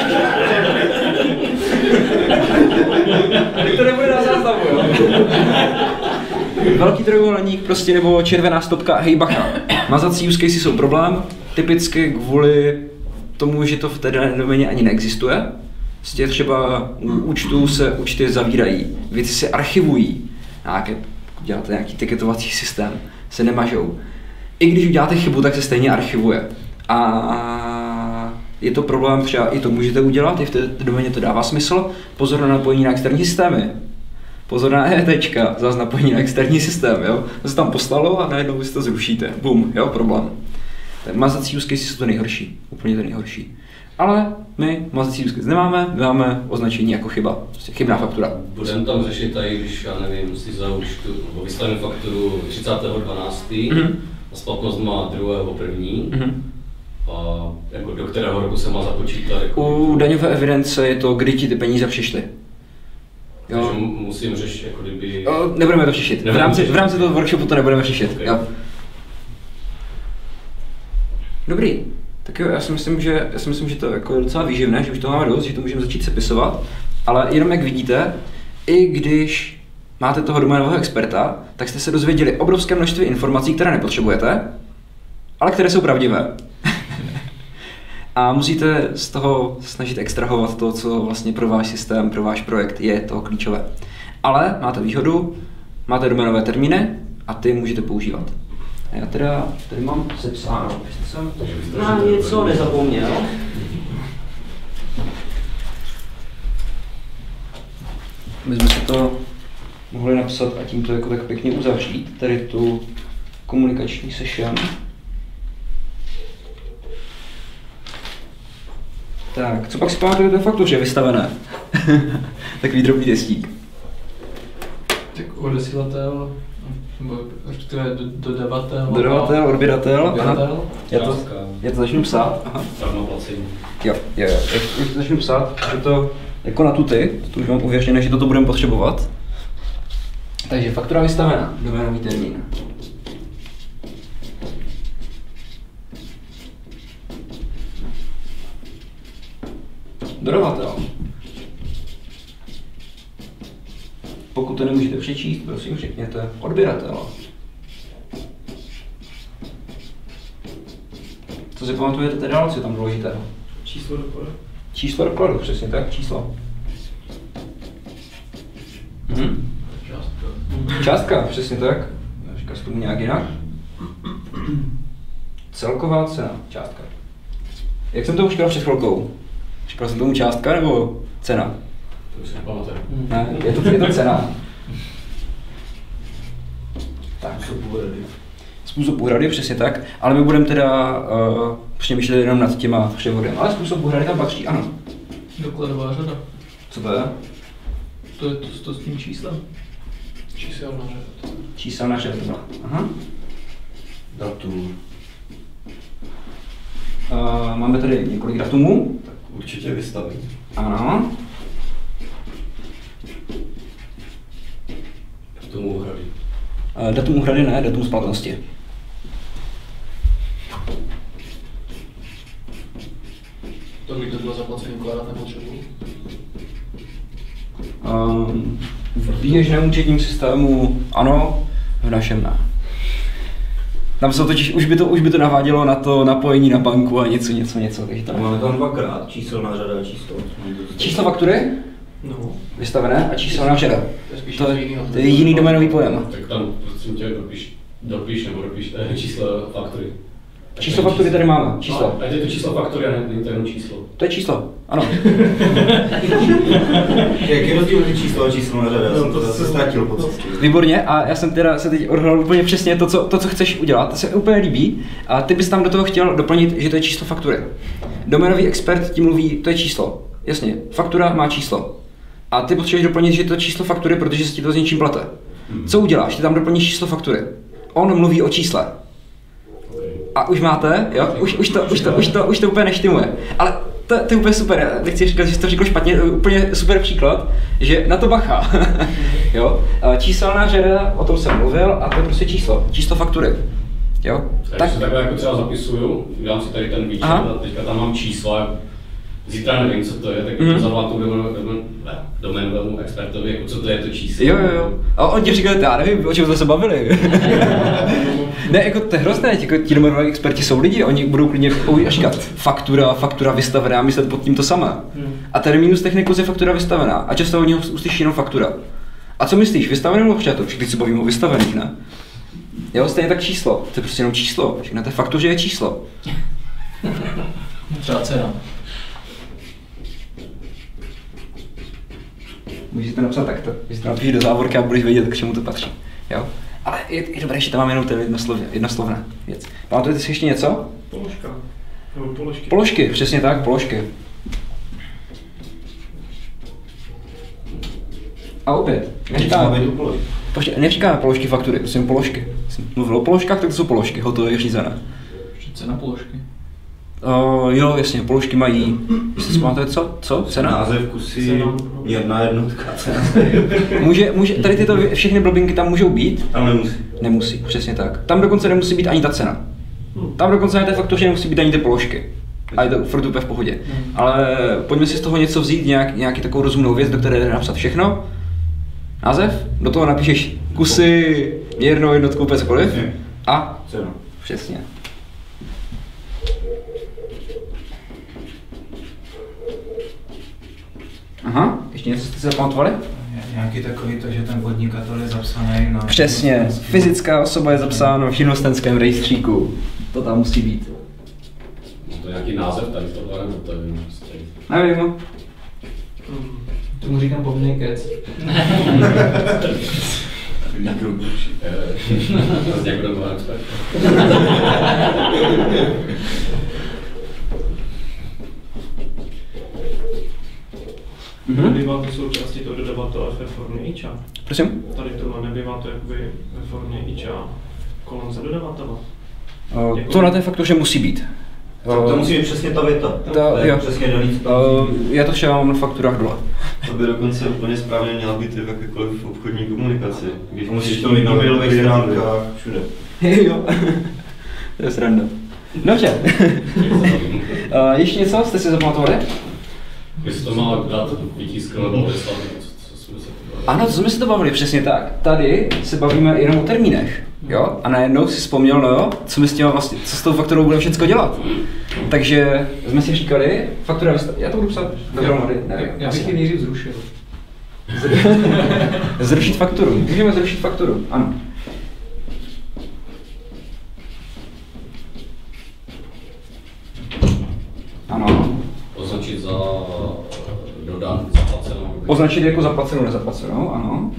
To nebude na záznamu, jo? Velký trojúhelník prostě, nebo červená stopka, hej bacha. Mazací use casey jsou problém, typicky kvůli tomu, že to v té dané doméně ani neexistuje. Prostě třeba u účtů se účty zavírají, věci se archivují, nějaké, děláte nějaký tiketovací systém, se nemažou. I když uděláte chybu, tak se stejně archivuje. A je to problém, třeba i to můžete udělat, i v té doméně to dává smysl. Pozor na napojení na externí systémy. Pozor na ETčka, zase napojení na externí systém, jo. To se tam poslalo a najednou vy si to zrušíte. Bum, jo, problém. Ten mazací use case jsou to nejhorší, úplně to nejhorší. Ale my mazací use case nemáme, my máme označení jako chyba, prostě chybná faktura. Budeme tam řešit tady, když já nevím, si za účtu, nebo vystavím fakturu třicátého dvanáctého Mm-hmm. a splatnost má druhého první Mm-hmm. a jako do kterého roku se má započítat? Jako... U daňové evidence je to, kdy ti ty peníze přišly. Jo. Takže musím řešit, jako kdyby... O, nebudeme to řešit. V rámci, v rámci toho workshopu to nebudeme řešit. Okay. Jo. Dobrý. Tak jo, já si myslím, že, já si myslím, že to jako je docela výživné, že už to máme dost, že to můžeme začít sepisovat. Ale jenom jak vidíte, i když máte toho doménového experta, tak jste se dozvěděli obrovské množství informací, které nepotřebujete, ale které jsou pravdivé. A musíte z toho snažit extrahovat to, co vlastně pro váš systém, pro váš projekt je to klíčové. Ale máte výhodu, máte doménové termíny a ty můžete používat. A já teda tady mám sepsáno, jestli jsem na něco nezapomněl. My jsme si to mohli napsat a tím to jako tak pěkně uzavřít, tady tu komunikační session. Tak, co pak si pamatujete o faktuře vystavené? Takový drobný testík. Tak odesílatel, nebo respektive dodavatel. Dodavatel, odběratel. Odběratel. Já to, já to začnu psát. Aha. Jo, jo, jo. Já to začnu psát, že to jako na tuty, to už mám uvěřené, že toto budeme potřebovat. Takže faktura vystavená, doménový termín. Dodavatel. Pokud to nemůžete přečíst, prosím řekněte odběratel. Co si pamatujete teda dál, co je tam důležitého? Číslo dokladu. Číslo dokladu, přesně tak, číslo. Mhm. Částka. Částka, přesně tak. Říká se tomu nějak jinak. Celková cena, částka. Jak jsem to už říkal před chvilkou? Říkal jsem tomu částka nebo cena? To si nepamatuji. Ne, je to, je to cena. Tak. Způsob úhrady. Způsob úhrady, přesně tak, ale my budeme teda uh, přemýšlet jenom nad těma převodem. Ale způsob úhrady tam patří, ano. Dokladová řada. Co to je? To je to, to s tím číslem. Číselná řada. Číselná řada. Aha. Datum. Uh, máme tady několik datumů. Tak určitě vystavím. Ano. Datum úhrady. Uh, datum úhrady ne, datum splatnosti. To by to bylo zaplacený ukládat nepotřebuji. Um, v běžném účetním systému ano, v našem ne. Tam se totiž, už by to, už by to navádělo na to napojení na banku a něco, něco, něco, takže tam máme tam dvakrát, číselná řada a číslo. Číslo faktury? No. Vystavené a číselná řada. To, to, to je jiný doménový pojem. Tak tam prosím tě dopiš, dopiš nebo dopiš eh, číslo faktury. Číslo faktury tady máme, číslo. No, a je to číslo faktury a není to jenom číslo. To je číslo, ano. Jak je rozdíl mezi číslo a číslo na řada? Já jsem to zase ztratil po cestě. Výborně, a já jsem teda se teď odhalil úplně přesně to co, to, co chceš udělat, to se úplně líbí. A ty bys tam do toho chtěl doplnit, že to je číslo faktury. Doménový expert ti mluví, to je číslo. Jasně, faktura má číslo. A ty potřebuješ doplnit, že to je číslo faktury, protože se ti to s něčím plete. Co uděláš? Ty tam doplníš číslo faktury. On mluví o čísle. A už máte, jo? Už, už, to, už, to, už, to, už to úplně neštimuje. Ale to, to je úplně super, nechci říkat, že jsi to řekl špatně, úplně super příklad, že na to bacha. Jo? Číselná řada, o tom jsem mluvil, a to je prostě číslo, číslo faktury. Jo? Tak, tak si takhle jako třeba zapisuju, dám si tady ten výčet a teďka tam mám čísla, zítra nevím, co to je, tak mm. zavolám tomu doménovému expertovi, jako co to je to číslo. Jo, jo, jo. A on ti říkal, já nevím, o čem jsme se bavili. Ne, jako to je hrozné, jako ti doménoví experti jsou lidi, oni budou klidně říkat faktura, faktura vystavená, myslet pod tím to samé. A terminus technicus je faktura vystavená a často od něho uslyší jenom faktura. A co myslíš, vystavený nebo přijat? Teď se bavím o vystavených, ne? Jo, stejně tak číslo, to je prostě jenom číslo, všechno na té faktuře je číslo. Třeba cena. Můžeš to napsat takto, když to napíšeš do závorky a budeš vědět, k čemu to patří. Jo? Ale je, je dobré, že tam mám jenom ten jednoslovně, jednoslovná věc. Pamatujete si ještě něco? Položka. Nebo položky. Položky, přesně tak, položky. A opět, neříkáme, neříkáme položky faktury, prostě položky. Jsem mluvil o položkách, tak to jsou položky, hotové, řízené. Cena položky. Uh, jo, jasně, položky mají, jestli si pamatujete co? Co? Cena? Název kusy, jedna jednotka, cena. Může, může, tady tyto všechny blbinky tam můžou být? Tam nemusí. Nemusí, přesně tak. Tam dokonce nemusí být ani ta cena. Tam dokonce na té faktuře nemusí být ani ty položky. A je to furt úplně v pohodě. Ale pojďme si z toho něco vzít, nějak, nějaký takovou rozumnou věc, do které jde napsat všechno. Název, do toho napíšeš kusy, měrnou jednotku, úplně cokoliv. A cena. Přesně. Aha, ještě něco jste si zapamatovali? Nějaký takový to, že ten podnikatel je zapsaný na... Přesně, fyzická osoba je zapsána v živnostenském rejstříku. To tam musí být. To je nějaký název tady tohle, nebo to nevím. Nevím. Tomu říkám povinný kec. Z nějakou dobu expert. Mm-hmm. Nebývá to součástí toho dodavatele ve formě I Č A. Prosím? Tady tohle nebývá to jakoby ve formě I Č A kolem za dodavatele. Uh, jako... To na té faktuře musí být. To, to musí být přesně ta věta. Ta, to je jo. přesně daný. Uh, já to třeba mám na fakturách dole. To by dokonce úplně správně měla být i v jakékoliv obchodní komunikaci. Když musíš to mít na mailových stránkách, všude. Jo, to je sranda. Dobře. uh, ještě něco jste si zapamatovali? Jestli to má dát vytisknout nebo odeslat, co jsme se to Ano, to jsme se to bavili, přesně tak. Tady se bavíme jenom o termínech, jo? A najednou si vzpomněl, no jo, co my s těma vlastně, co s tou fakturou budeme všechno dělat. Takže jsme si říkali, faktura vystav... Já to budu psát dohromady, nevím. Já bych ji nejdřív zrušil. Zrušit fakturu, můžeme zrušit fakturu, ano. Ano. Označit za dodan, zaplacenou. Označit jako zaplacenou, nezaplacenou, ano.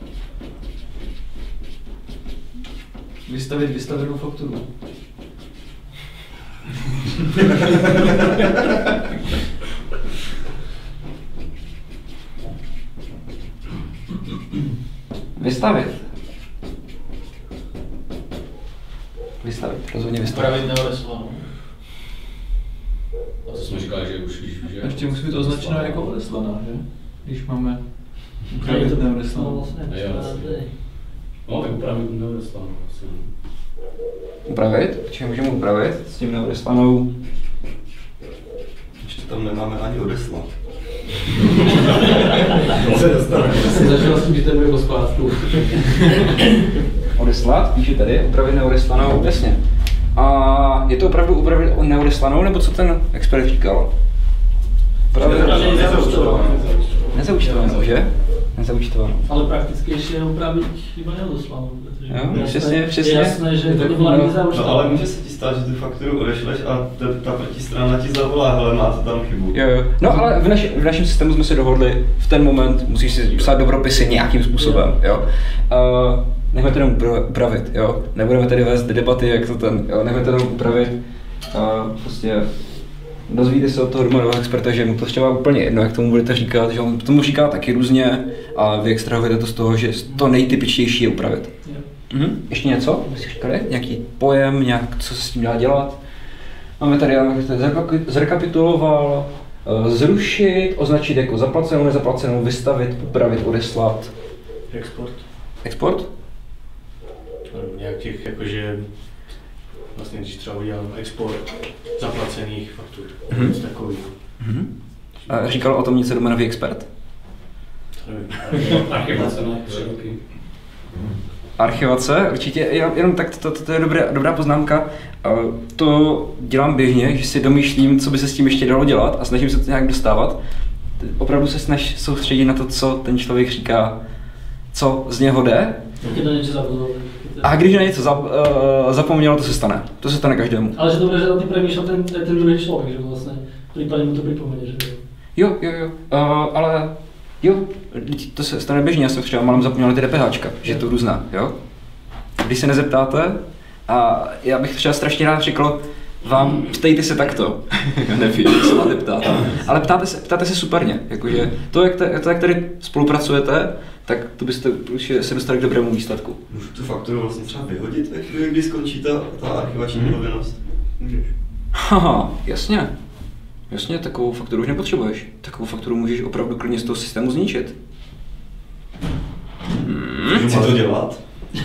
Vystavit vystavenou fakturu. Vystavit. Vystavit, rozhodně vystavit. Upravit neodeslanou. A to jsme říkali, že už víš, že... Ještě musí být označeno jako odeslaná, že? Když máme Upravit upravit neodeslanou. No, vlastně, no, tak upravit neodeslanou. Upravit? Čím můžeme upravit? S tím neodeslanou. Ještě tam nemáme ani odeslat. se dostane. Jsem začal s tím, že to bude po skládku. Odeslat, píše tady, upravit neodeslanou, jasně. A je to opravdu upravit neodeslanou, nebo co ten expert říkal? Upravit nezaučtovanou. Nezaučtovanou, že? Nezaučtovanou. Ale prakticky ještě je upravit chyba neodeslanou. Jo, přesně, přesně. Je jasné, že to byla nezaučtovanou. No ale může se ti stát, že tu fakturu odešleš a ta, ta protistrana ti zavolá, hele, máte tam chybu. Jo, jo. No ale v, naši, v našem systému jsme se dohodli, v ten moment musíš si psát dobropisy nějakým způsobem, jo. Uh, nechme to jenom upravit, jo. Nebudeme tady vést debaty, jak to ten, jo. Nechme to jenom upravit. Uh, prostě dozvíte se od toho domového experta, že mu to třeba úplně jedno, jak tomu budete říkat, že on tomu říká taky různě a vy extrahujete to z toho, že to nejtypičtější je upravit. Mhm. Ještě něco? Jsi říkali? Nějaký pojem, nějak, co se s tím dá dělat? Máme tady, abych to zrekapituloval, zrušit, označit jako zaplacenou, nezaplacenou, vystavit, upravit, odeslat. Export. Export? Nějak těch, jakože, vlastně když třeba udělám export zaplacených faktur, mm-hmm. něco takového. Mm-hmm. A říkal o tom něco doménový expert? To nevím. Archivace na tři roky. Archivace, určitě, jenom tak, to, to, to je dobré, dobrá poznámka. To dělám běžně, že si domýšlím, co by se s tím ještě dalo dělat a snažím se to nějak dostávat. Opravdu se snaž soustředit na to, co ten člověk říká, co z něho jde. Taky to něco zabudovat. A když na něco zap, uh, zapomněl, to se stane. To se stane každému. Ale že to bude, že ty přemýšlel ten, ten druhý člověk, že vlastně případně mu to připomene, že jo? Jo, jo, jo, uh, ale jo, to se stane běžně, já jsem třeba malem zapomněl ty DPHčka, že to různá, jo. Když se nezeptáte, a já bych třeba strašně rád řekl, vám ptejte se takto, nevím, se máte ptát, ale ptáte se, ptáte se superně, jakože to, jak, te, to, jak tady spolupracujete, tak to byste už se dostali k dobrému výsledku. Můžu tu fakturu vlastně třeba vyhodit, ve chvíli, kdy skončí ta, ta archivační hmm. povinnost? Můžeš. Haha, jasně. Jasně, takovou fakturu už nepotřebuješ. Takovou fakturu můžeš opravdu klidně z toho systému zničit. Hmm. Můžu to dělat?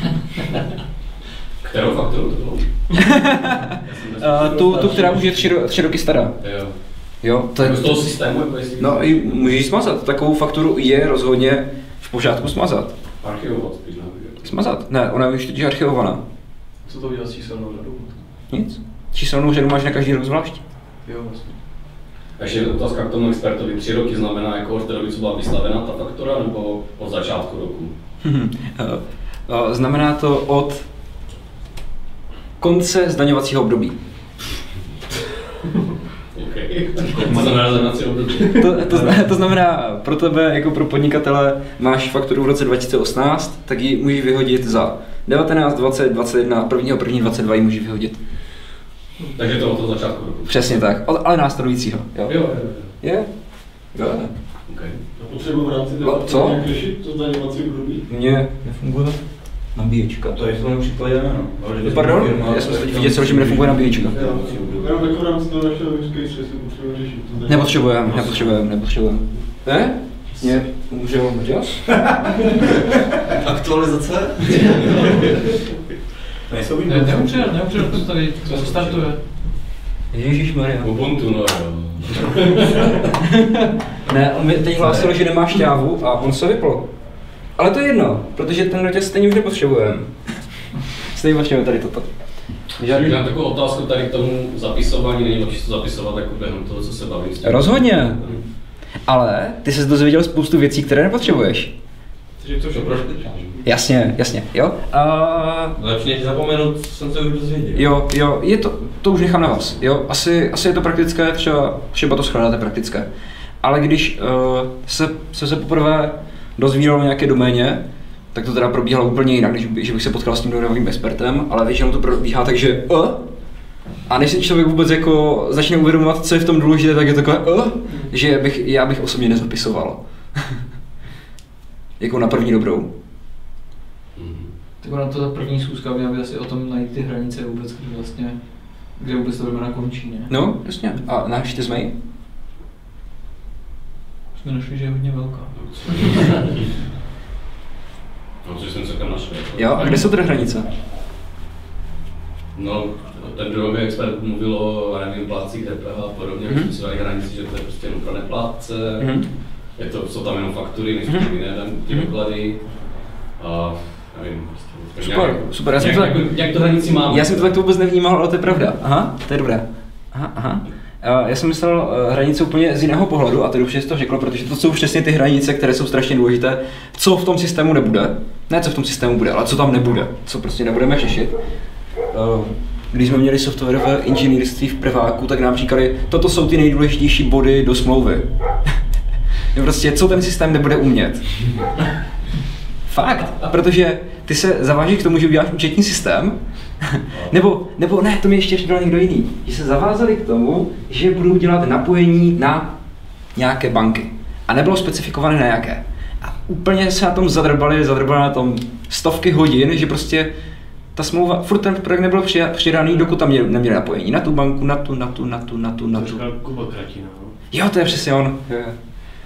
Kterou fakturu to bylo? uh, tu, tu, která už je tři, tři roky stará. Jo. Jo, to je z toho systému, jako jestli... No, i můžeš smazat. Takovou fakturu je rozhodně v pořádku smazat. Archivovat spíš, ne? Smazat? Ne, ona je už teď archivovaná. Co to udělá s číselnou řadou? Nic. Číselnou řadu máš na každý rok zvlášť. Jo, vlastně. A ještě otázka k tomu expertovi. Tři roky znamená jako od té doby, co byla vystavená ta faktura, nebo od začátku roku? Znamená to od konce zdaňovacího období. Okay. Co znamená zdaňovací období? To, to, to znamená, pro tebe jako pro podnikatele máš fakturu v roce dva tisíce osmnáct, tak ji můžeš vyhodit za devatenáct, dvacet, dvacet jedna, prvního prvního dvacet dva ji můžeš vyhodit. Takže to od toho začátku roku. Přesně tak, ale následujícího. Jo, jo, jo. Je? Jo. Okay. A potřebuji v rámci co? nějak řešit to zdaňovací období? Mně nefunguje nabíječka. To je v tom případě ne, no. Pardon? Já jsem se teď viděl, že mi nefunguje nabíječka. Jenom jako v rámci toho našeho use case, jestli potřebujeme řešit to zdaňovací. Nepotřebujeme, nepotřebujeme, nepotřebujeme. Ne? Ne? Může vám čas? Aktualizace? Nejsou ne, neupřel, neupřel, to tady to startuje. Ježišmarja. Ubuntu, no jo. Ne, on mi teď hlásil, že nemá šťávu a on se vypl. Ale to je jedno, protože ten rotěz stejně už nepotřebujeme. Stejně potřebujeme tady toto. Žádný... Mám takovou otázku tady k tomu zapisování, není lepší to zapisovat jako během toho, co se bavím. Rozhodně. Ale ty jsi dozvěděl spoustu věcí, které nepotřebuješ. Takže to všechno. Jasně, jasně, jo. A... Lepší než zapomenout, co jsem se už dozvěděl. Jo, jo, je to, to už nechám na vás, jo. Asi, asi je to praktické, třeba, třeba to shledáte praktické. Ale když uh, se, se, se poprvé dozvídal o nějaké doméně, tak to teda probíhalo úplně jinak, než že bych se potkal s tím novým expertem, ale většinou to probíhá tak, že uh, a než si člověk vůbec jako začne uvědomovat, co je v tom důležité, tak je takové uh, že bych, já bych osobně nezapisoval. Jako na první dobrou. Tak ona to ta první schůzka měla by asi o tom najít ty hranice vůbec, kde vlastně, kde vůbec to domena končí, ne? No, jasně. A našli jsme ji? Jsme našli, že je hodně velká. No, což jsem celkem našel. Jo, a kde jsou teda hranice? No, ten druhý expert mluvil o, nevím, plátcích D P H a podobně, mm-hmm. jsme si dali hranici, že to je prostě jenom pro neplátce, mm-hmm. je to, jsou tam jenom faktury, nejsou mm-hmm. jiné ty doklady a nevím, prostě super, nějak, super, já jsem nějak, to tak, nějak to hranici máme. Já jsem to tak vůbec nevnímal, ale to je pravda, aha, to je dobré. Aha, aha. Já jsem myslel hranice úplně z jiného pohledu a to dobře jsi to řekl, protože to jsou přesně ty hranice, které jsou strašně důležité, co v tom systému nebude, ne co v tom systému bude, ale co tam nebude, co prostě nebudeme řešit. Když jsme měli softwarové inženýrství v prváku, tak nám říkali, toto jsou ty nejdůležitější body do smlouvy. Prostě co ten systém nebude umět. Fakt, protože ty se zavážíš k tomu, že uděláš účetní systém, nebo, nebo ne, to mi ještě říkal někdo jiný, že se zavázali k tomu, že budou dělat napojení na nějaké banky. A nebylo specifikované na jaké. A úplně se na tom zadrbali, zadrbali na tom stovky hodin, že prostě ta smlouva, furt ten projekt nebyl přidaný, dokud tam neměli napojení na tu banku, na tu, na tu, na tu, na tu, na tu. To říkal Kuba Kratina, no? Jo, to je přesně on. Jo, jo.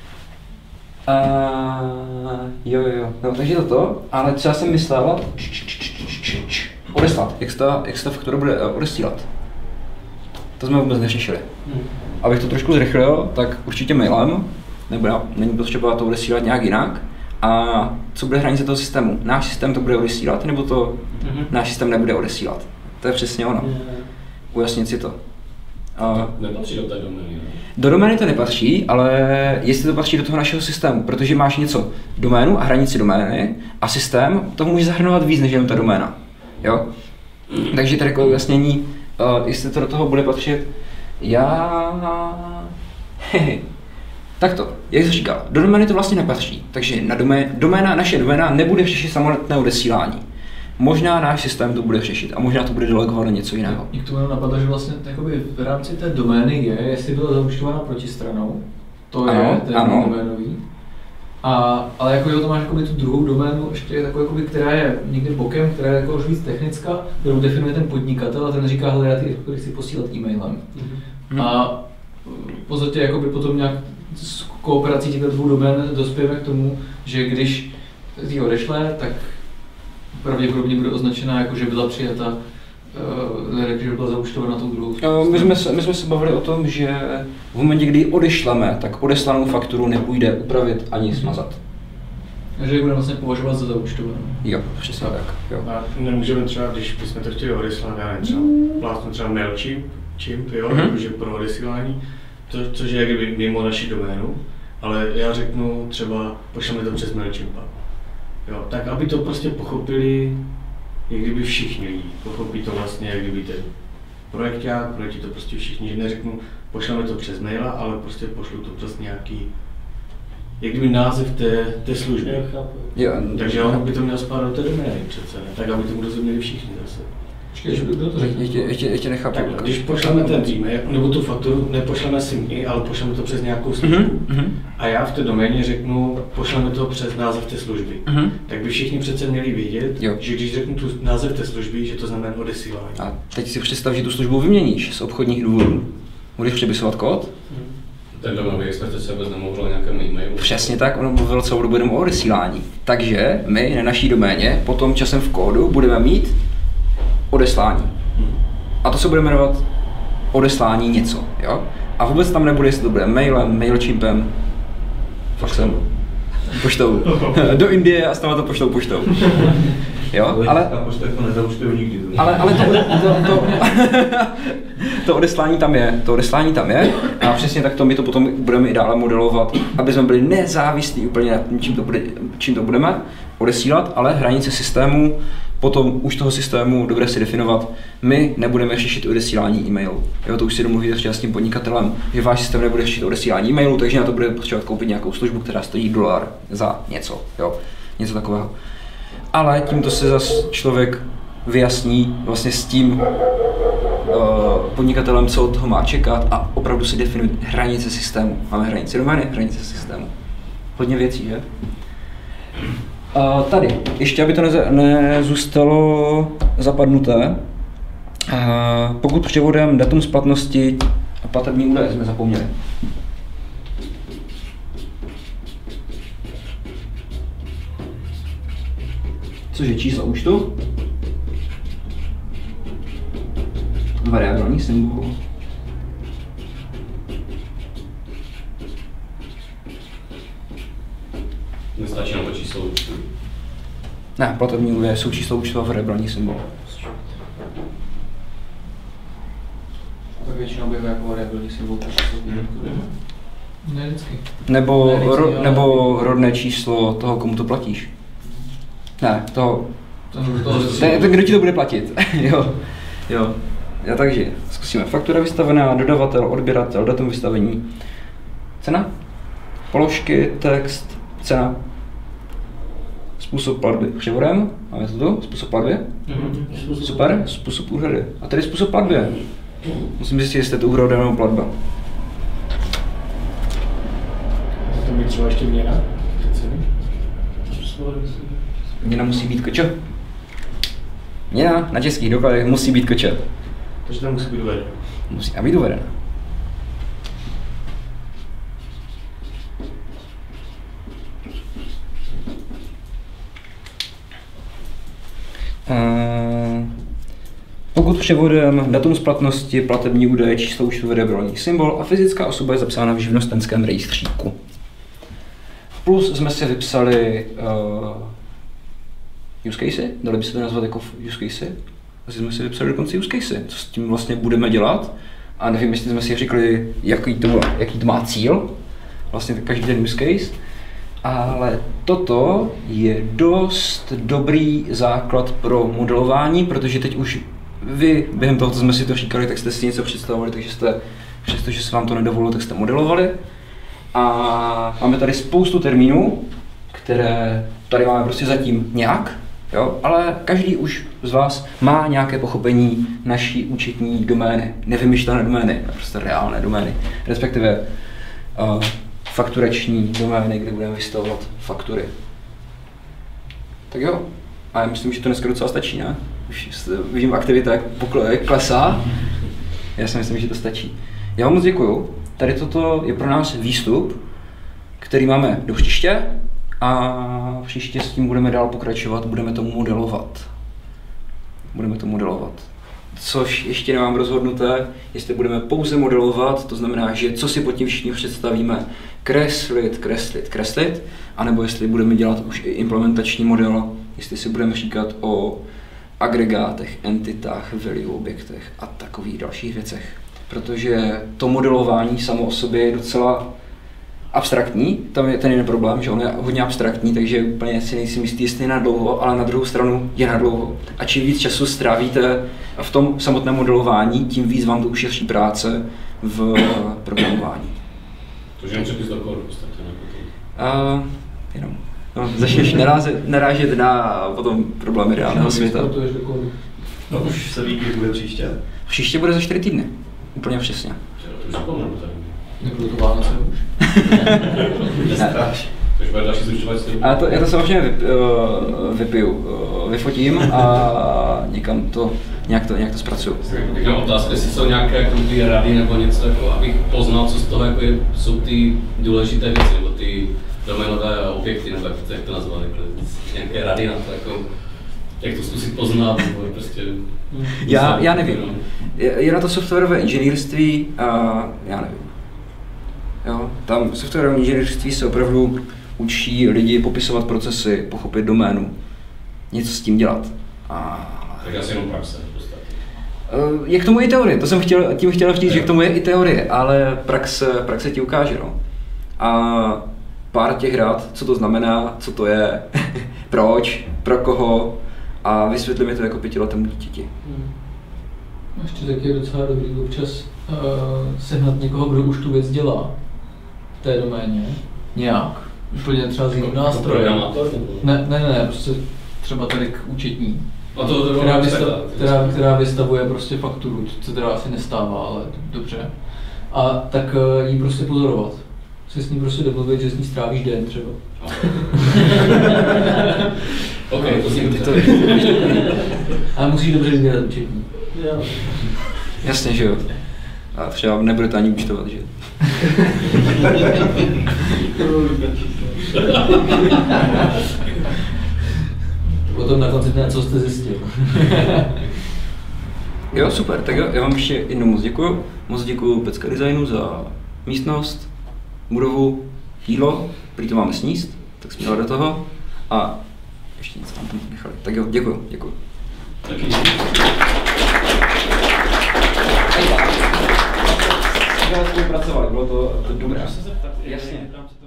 Uh, jo, jo, jo. No, takže toto, ale co já jsem myslel, odeslat, jak se ta, jak se ta faktura bude uh, odesílat. To jsme vůbec neřešili. Hmm. Abych to trošku zrychlil, tak určitě mailem, nebo já, není potřeba to odesílat nějak jinak. A co bude hranice toho systému? Náš systém to bude odesílat, nebo to mm-hmm. náš systém nebude odesílat? To je přesně ono. Mm. Ujasnit si to. A nepatří do té domény, ne? Do domény to nepatří, ale jestli to patří do toho našeho systému, protože máš něco doménu a hranici domény a systém, to může zahrnovat víc než jenom ta doména. Jo? Takže tady jako ujasnění, uh, jestli to do toho bude patřit, já... Takto, jak jsi říkal, do domény to vlastně nepatří, takže na domé, doména, naše doména nebude řešit samotné odesílání. Možná náš systém to bude řešit a možná to bude delegovat na něco jiného. Mě k tomu napadlo, že vlastně jakoby v rámci té domény je, jestli byla zaúčtována protistranou, to ano, je ten ano. doménový. A, ale jako jo, to máš jakoby tu druhou doménu, ještě takovou, jakoby, která je někde bokem, která je jako už víc technická, kterou definuje ten podnikatel a ten říká, hele, já ty chci posílat e-mailem. Mm-hmm. A v podstatě jakoby potom nějak s kooperací těchto dvou domén dospějeme k tomu, že když ji odešle, tak pravděpodobně bude označena jako, že byla přijata, uh, že byla zaúčtována tou druhou. My jsme, se, my jsme se bavili o tom, že v momentě, kdy ji odešleme, tak odeslanou fakturu nepůjde upravit ani smazat. Takže ji budeme vlastně považovat za zaúčtovanou. Jo, přesně tak. Jo. A nemůžeme třeba, když bychom to chtěli odeslat, já nevím, třeba plátnu třeba MailChimp, Chimp, jo, mm-hmm. jakože pro odesílání, to, což je kdyby mimo naši doménu, ale já řeknu třeba, pošleme to přes MailChimpa. Jo, tak aby to prostě pochopili, jak kdyby všichni lidi, pochopí to vlastně, jak kdyby ten projekták, projektí to prostě všichni, že neřeknu, pošleme to přes maila, ale prostě pošlu to přes nějaký, jak kdyby název té, té služby. Jo, takže on by to měl spadat do té domény přece, ne? Tak aby tomu rozuměli všichni zase. Počkej, že by bylo to řekni. Ještě, ještě, ještě nechápu. Tak, když pošleme ten e-mail, nebo tu fakturu, nepošleme si my, ale pošleme to přes nějakou službu. Mm-hmm. A já v té doméně řeknu, pošleme to přes název té služby. Mm-hmm. Tak by všichni přece měli vědět, jo. Že když řeknu tu název té služby, že to znamená odesílání. A teď si představ, že tu službu vyměníš z obchodních důvodů. Budeš přepisovat kód? Ten domový expert se vůbec nemluvil o nějakém e-mailu. Přesně tak, on mluvil celou dobu jenom o odesílání. Takže my na naší doméně potom časem v kódu budeme mít odeslání. A to se bude jmenovat odeslání něco, jo? A vůbec tam nebude, jestli to bude mailem, mailchimpem, faxem, poštou, do Indie a stále to poštou poštou. Jo, ale... to nezaučtuju nikdy. Ale, ale to, to, to, to odeslání tam je, to odeslání tam je a přesně tak to my to potom budeme i dále modelovat, aby jsme byli nezávislí úplně na tím, čím to, bude, čím to budeme odesílat, ale hranice systému, potom už toho systému dobře si definovat, my nebudeme řešit odesílání e-mailu. Jo, to už si domluvíte třeba s tím podnikatelem, že váš systém nebude řešit odesílání e-mailu, takže na to bude potřebovat koupit nějakou službu, která stojí dolar za něco, jo, něco takového. Ale tímto se zas člověk vyjasní vlastně s tím uh, podnikatelem, co od toho má čekat a opravdu si definuje hranice systému. Máme hranice domény, hranice systému. Hodně věcí, že? Uh, tady, ještě aby to neze, nezůstalo zapadnuté, uh, pokud převodem datum splatnosti a platební údaje jsme zapomněli. Což je číslo účtu, variabilní symbol. Nestačí na to číslo účtu. Ne, platební údaje jsou číslo účtu a variabilní symbol. Tak většinou bývá jako variabilní symbol číslo účtu. Ne vždycky. Nebo, ne vždycky, ro, nebo rodné číslo toho, komu to platíš. Ne, to... Ten, kdo ti to bude platit. jo, jo. Já takže zkusíme. Faktura vystavená, dodavatel, odběratel, datum vystavení. Cena? Položky, text, cena. Způsob platby převodem. Máme to tu? Způsob platby? Mm-hmm. Super. Způsob úhrady. A tady způsob platby. Musím zjistit, jestli je to úhrada nebo platba. To by třeba ještě měna? Měna musí být kočo. Měna na českých dokladech musí být kočo. Takže tam musí být uvedena. Musí být uvedena. Uh, pokud převodem datum splatnosti, platební údaje, číslo účtu, variabilní symbol a fyzická osoba je zapsána v živnostenském rejstříku. Plus jsme si vypsali uh, use casey, dali by se to nazvat jako use casey. Asi jsme si vypsali dokonce use casey, co s tím vlastně budeme dělat. A nevím, jestli jsme si říkali, jaký to, jaký to má cíl, vlastně každý ten use case. Ale toto je dost dobrý základ pro modelování, protože teď už vy, během toho, co jsme si to říkali, tak jste si něco představovali, takže jste, přestože se vám to nedovolilo, tak jste modelovali. A máme tady spoustu termínů, které tady máme prostě zatím nějak, jo? Ale každý už z vás má nějaké pochopení naší účetní domény, nevymyšlené domény, prostě reálné domény, respektive uh, fakturační domény, kde budeme vystavovat faktury. Tak jo, a já myslím, že to dneska docela stačí, ne? Už vidím aktivita, jak, pokle, jak klesá. Já si myslím, že to stačí. Já vám moc děkuju. Tady toto je pro nás výstup, který máme do příště a příště s tím budeme dál pokračovat, budeme to modelovat. Budeme to modelovat. Což ještě nemám rozhodnuté, jestli budeme pouze modelovat, to znamená, že co si pod tím všichni představíme, kreslit, kreslit, kreslit, anebo jestli budeme dělat už i implementační model, jestli si budeme říkat o agregátech, entitách, value objektech a takových dalších věcech. Protože to modelování samo o sobě je docela abstraktní, tam je ten jeden problém, že on je hodně abstraktní, takže úplně si nejsem jistý, jestli je na dlouho, ale na druhou stranu je na dlouho. A čím víc času strávíte v tom samotném modelování, tím víc vám to ušetří práce v programování. To je jen přepis do kódu v podstatě, ne? Uh, jenom. No, začneš narážet, narážet na potom problémy reálného světa. No už se ví, kdy bude příště. Příště bude za čtyři týdny. Úplně přesně. To už zapomenu tady. Nebudu to Vánoce už. Nestráš. Takže bude další zúčtovací. A to, já to samozřejmě vyp, uh, vypiju, uh, vyfotím a někam to, nějak to, nějak to zpracuju. Tak mám otázku, jestli jsou nějaké jako ty rady nebo něco, jako, abych poznal, co z toho jako je, jsou ty důležité věci, nebo ty doménové objekty, nebo jak to, jak to nazvat, jako, nějaké rady na to, jako, jak to zkusit poznat, nebo prostě... Já, já nevím. Je, je na to softwarové inženýrství a já nevím. Jo, tam softwarové inženýrství se opravdu učí lidi popisovat procesy, pochopit doménu, něco s tím dělat. A... Tak asi jenom praxe v podstatě. Je k tomu i teorie, to jsem chtěl, tím chtěl říct, že k tomu je i teorie, ale praxe, praxe ti ukáže. No. A pár těch rad, co to znamená, co to je, proč, pro koho a vysvětli mi to jako pětiletému dítěti. Hmm. Ještě taky je docela dobrý občas uh, sehnat někoho, kdo už tu věc dělá v té doméně, nějak, úplně třeba z jiného nástroje. Ne, ne, ne, prostě třeba tady k účetní, a to, to která, vystav, která, která vystavuje prostě fakturu, co teda asi nestává, ale dobře. A tak uh, jí prostě pozorovat. Se s ní prostě domluvit, že s ní strávíš den třeba. OK, to si to. Ale musíš dobře vybírat účetní. Jo. Jasně, že jo. A třeba nebudete ani účtovat, že? Potom na konci dne, co jste zjistil. Jo, super, tak jo, já vám ještě jednou moc děkuju. Moc děkuju Pecka Designu za místnost, budovu, jídlo, prý to máme sníst, tak jsme dali do toho a ještě něco tam nechali. Tak jo, děkuju, děkuju. Taky. Spolupracovali, bylo to, to dobré. Jasně.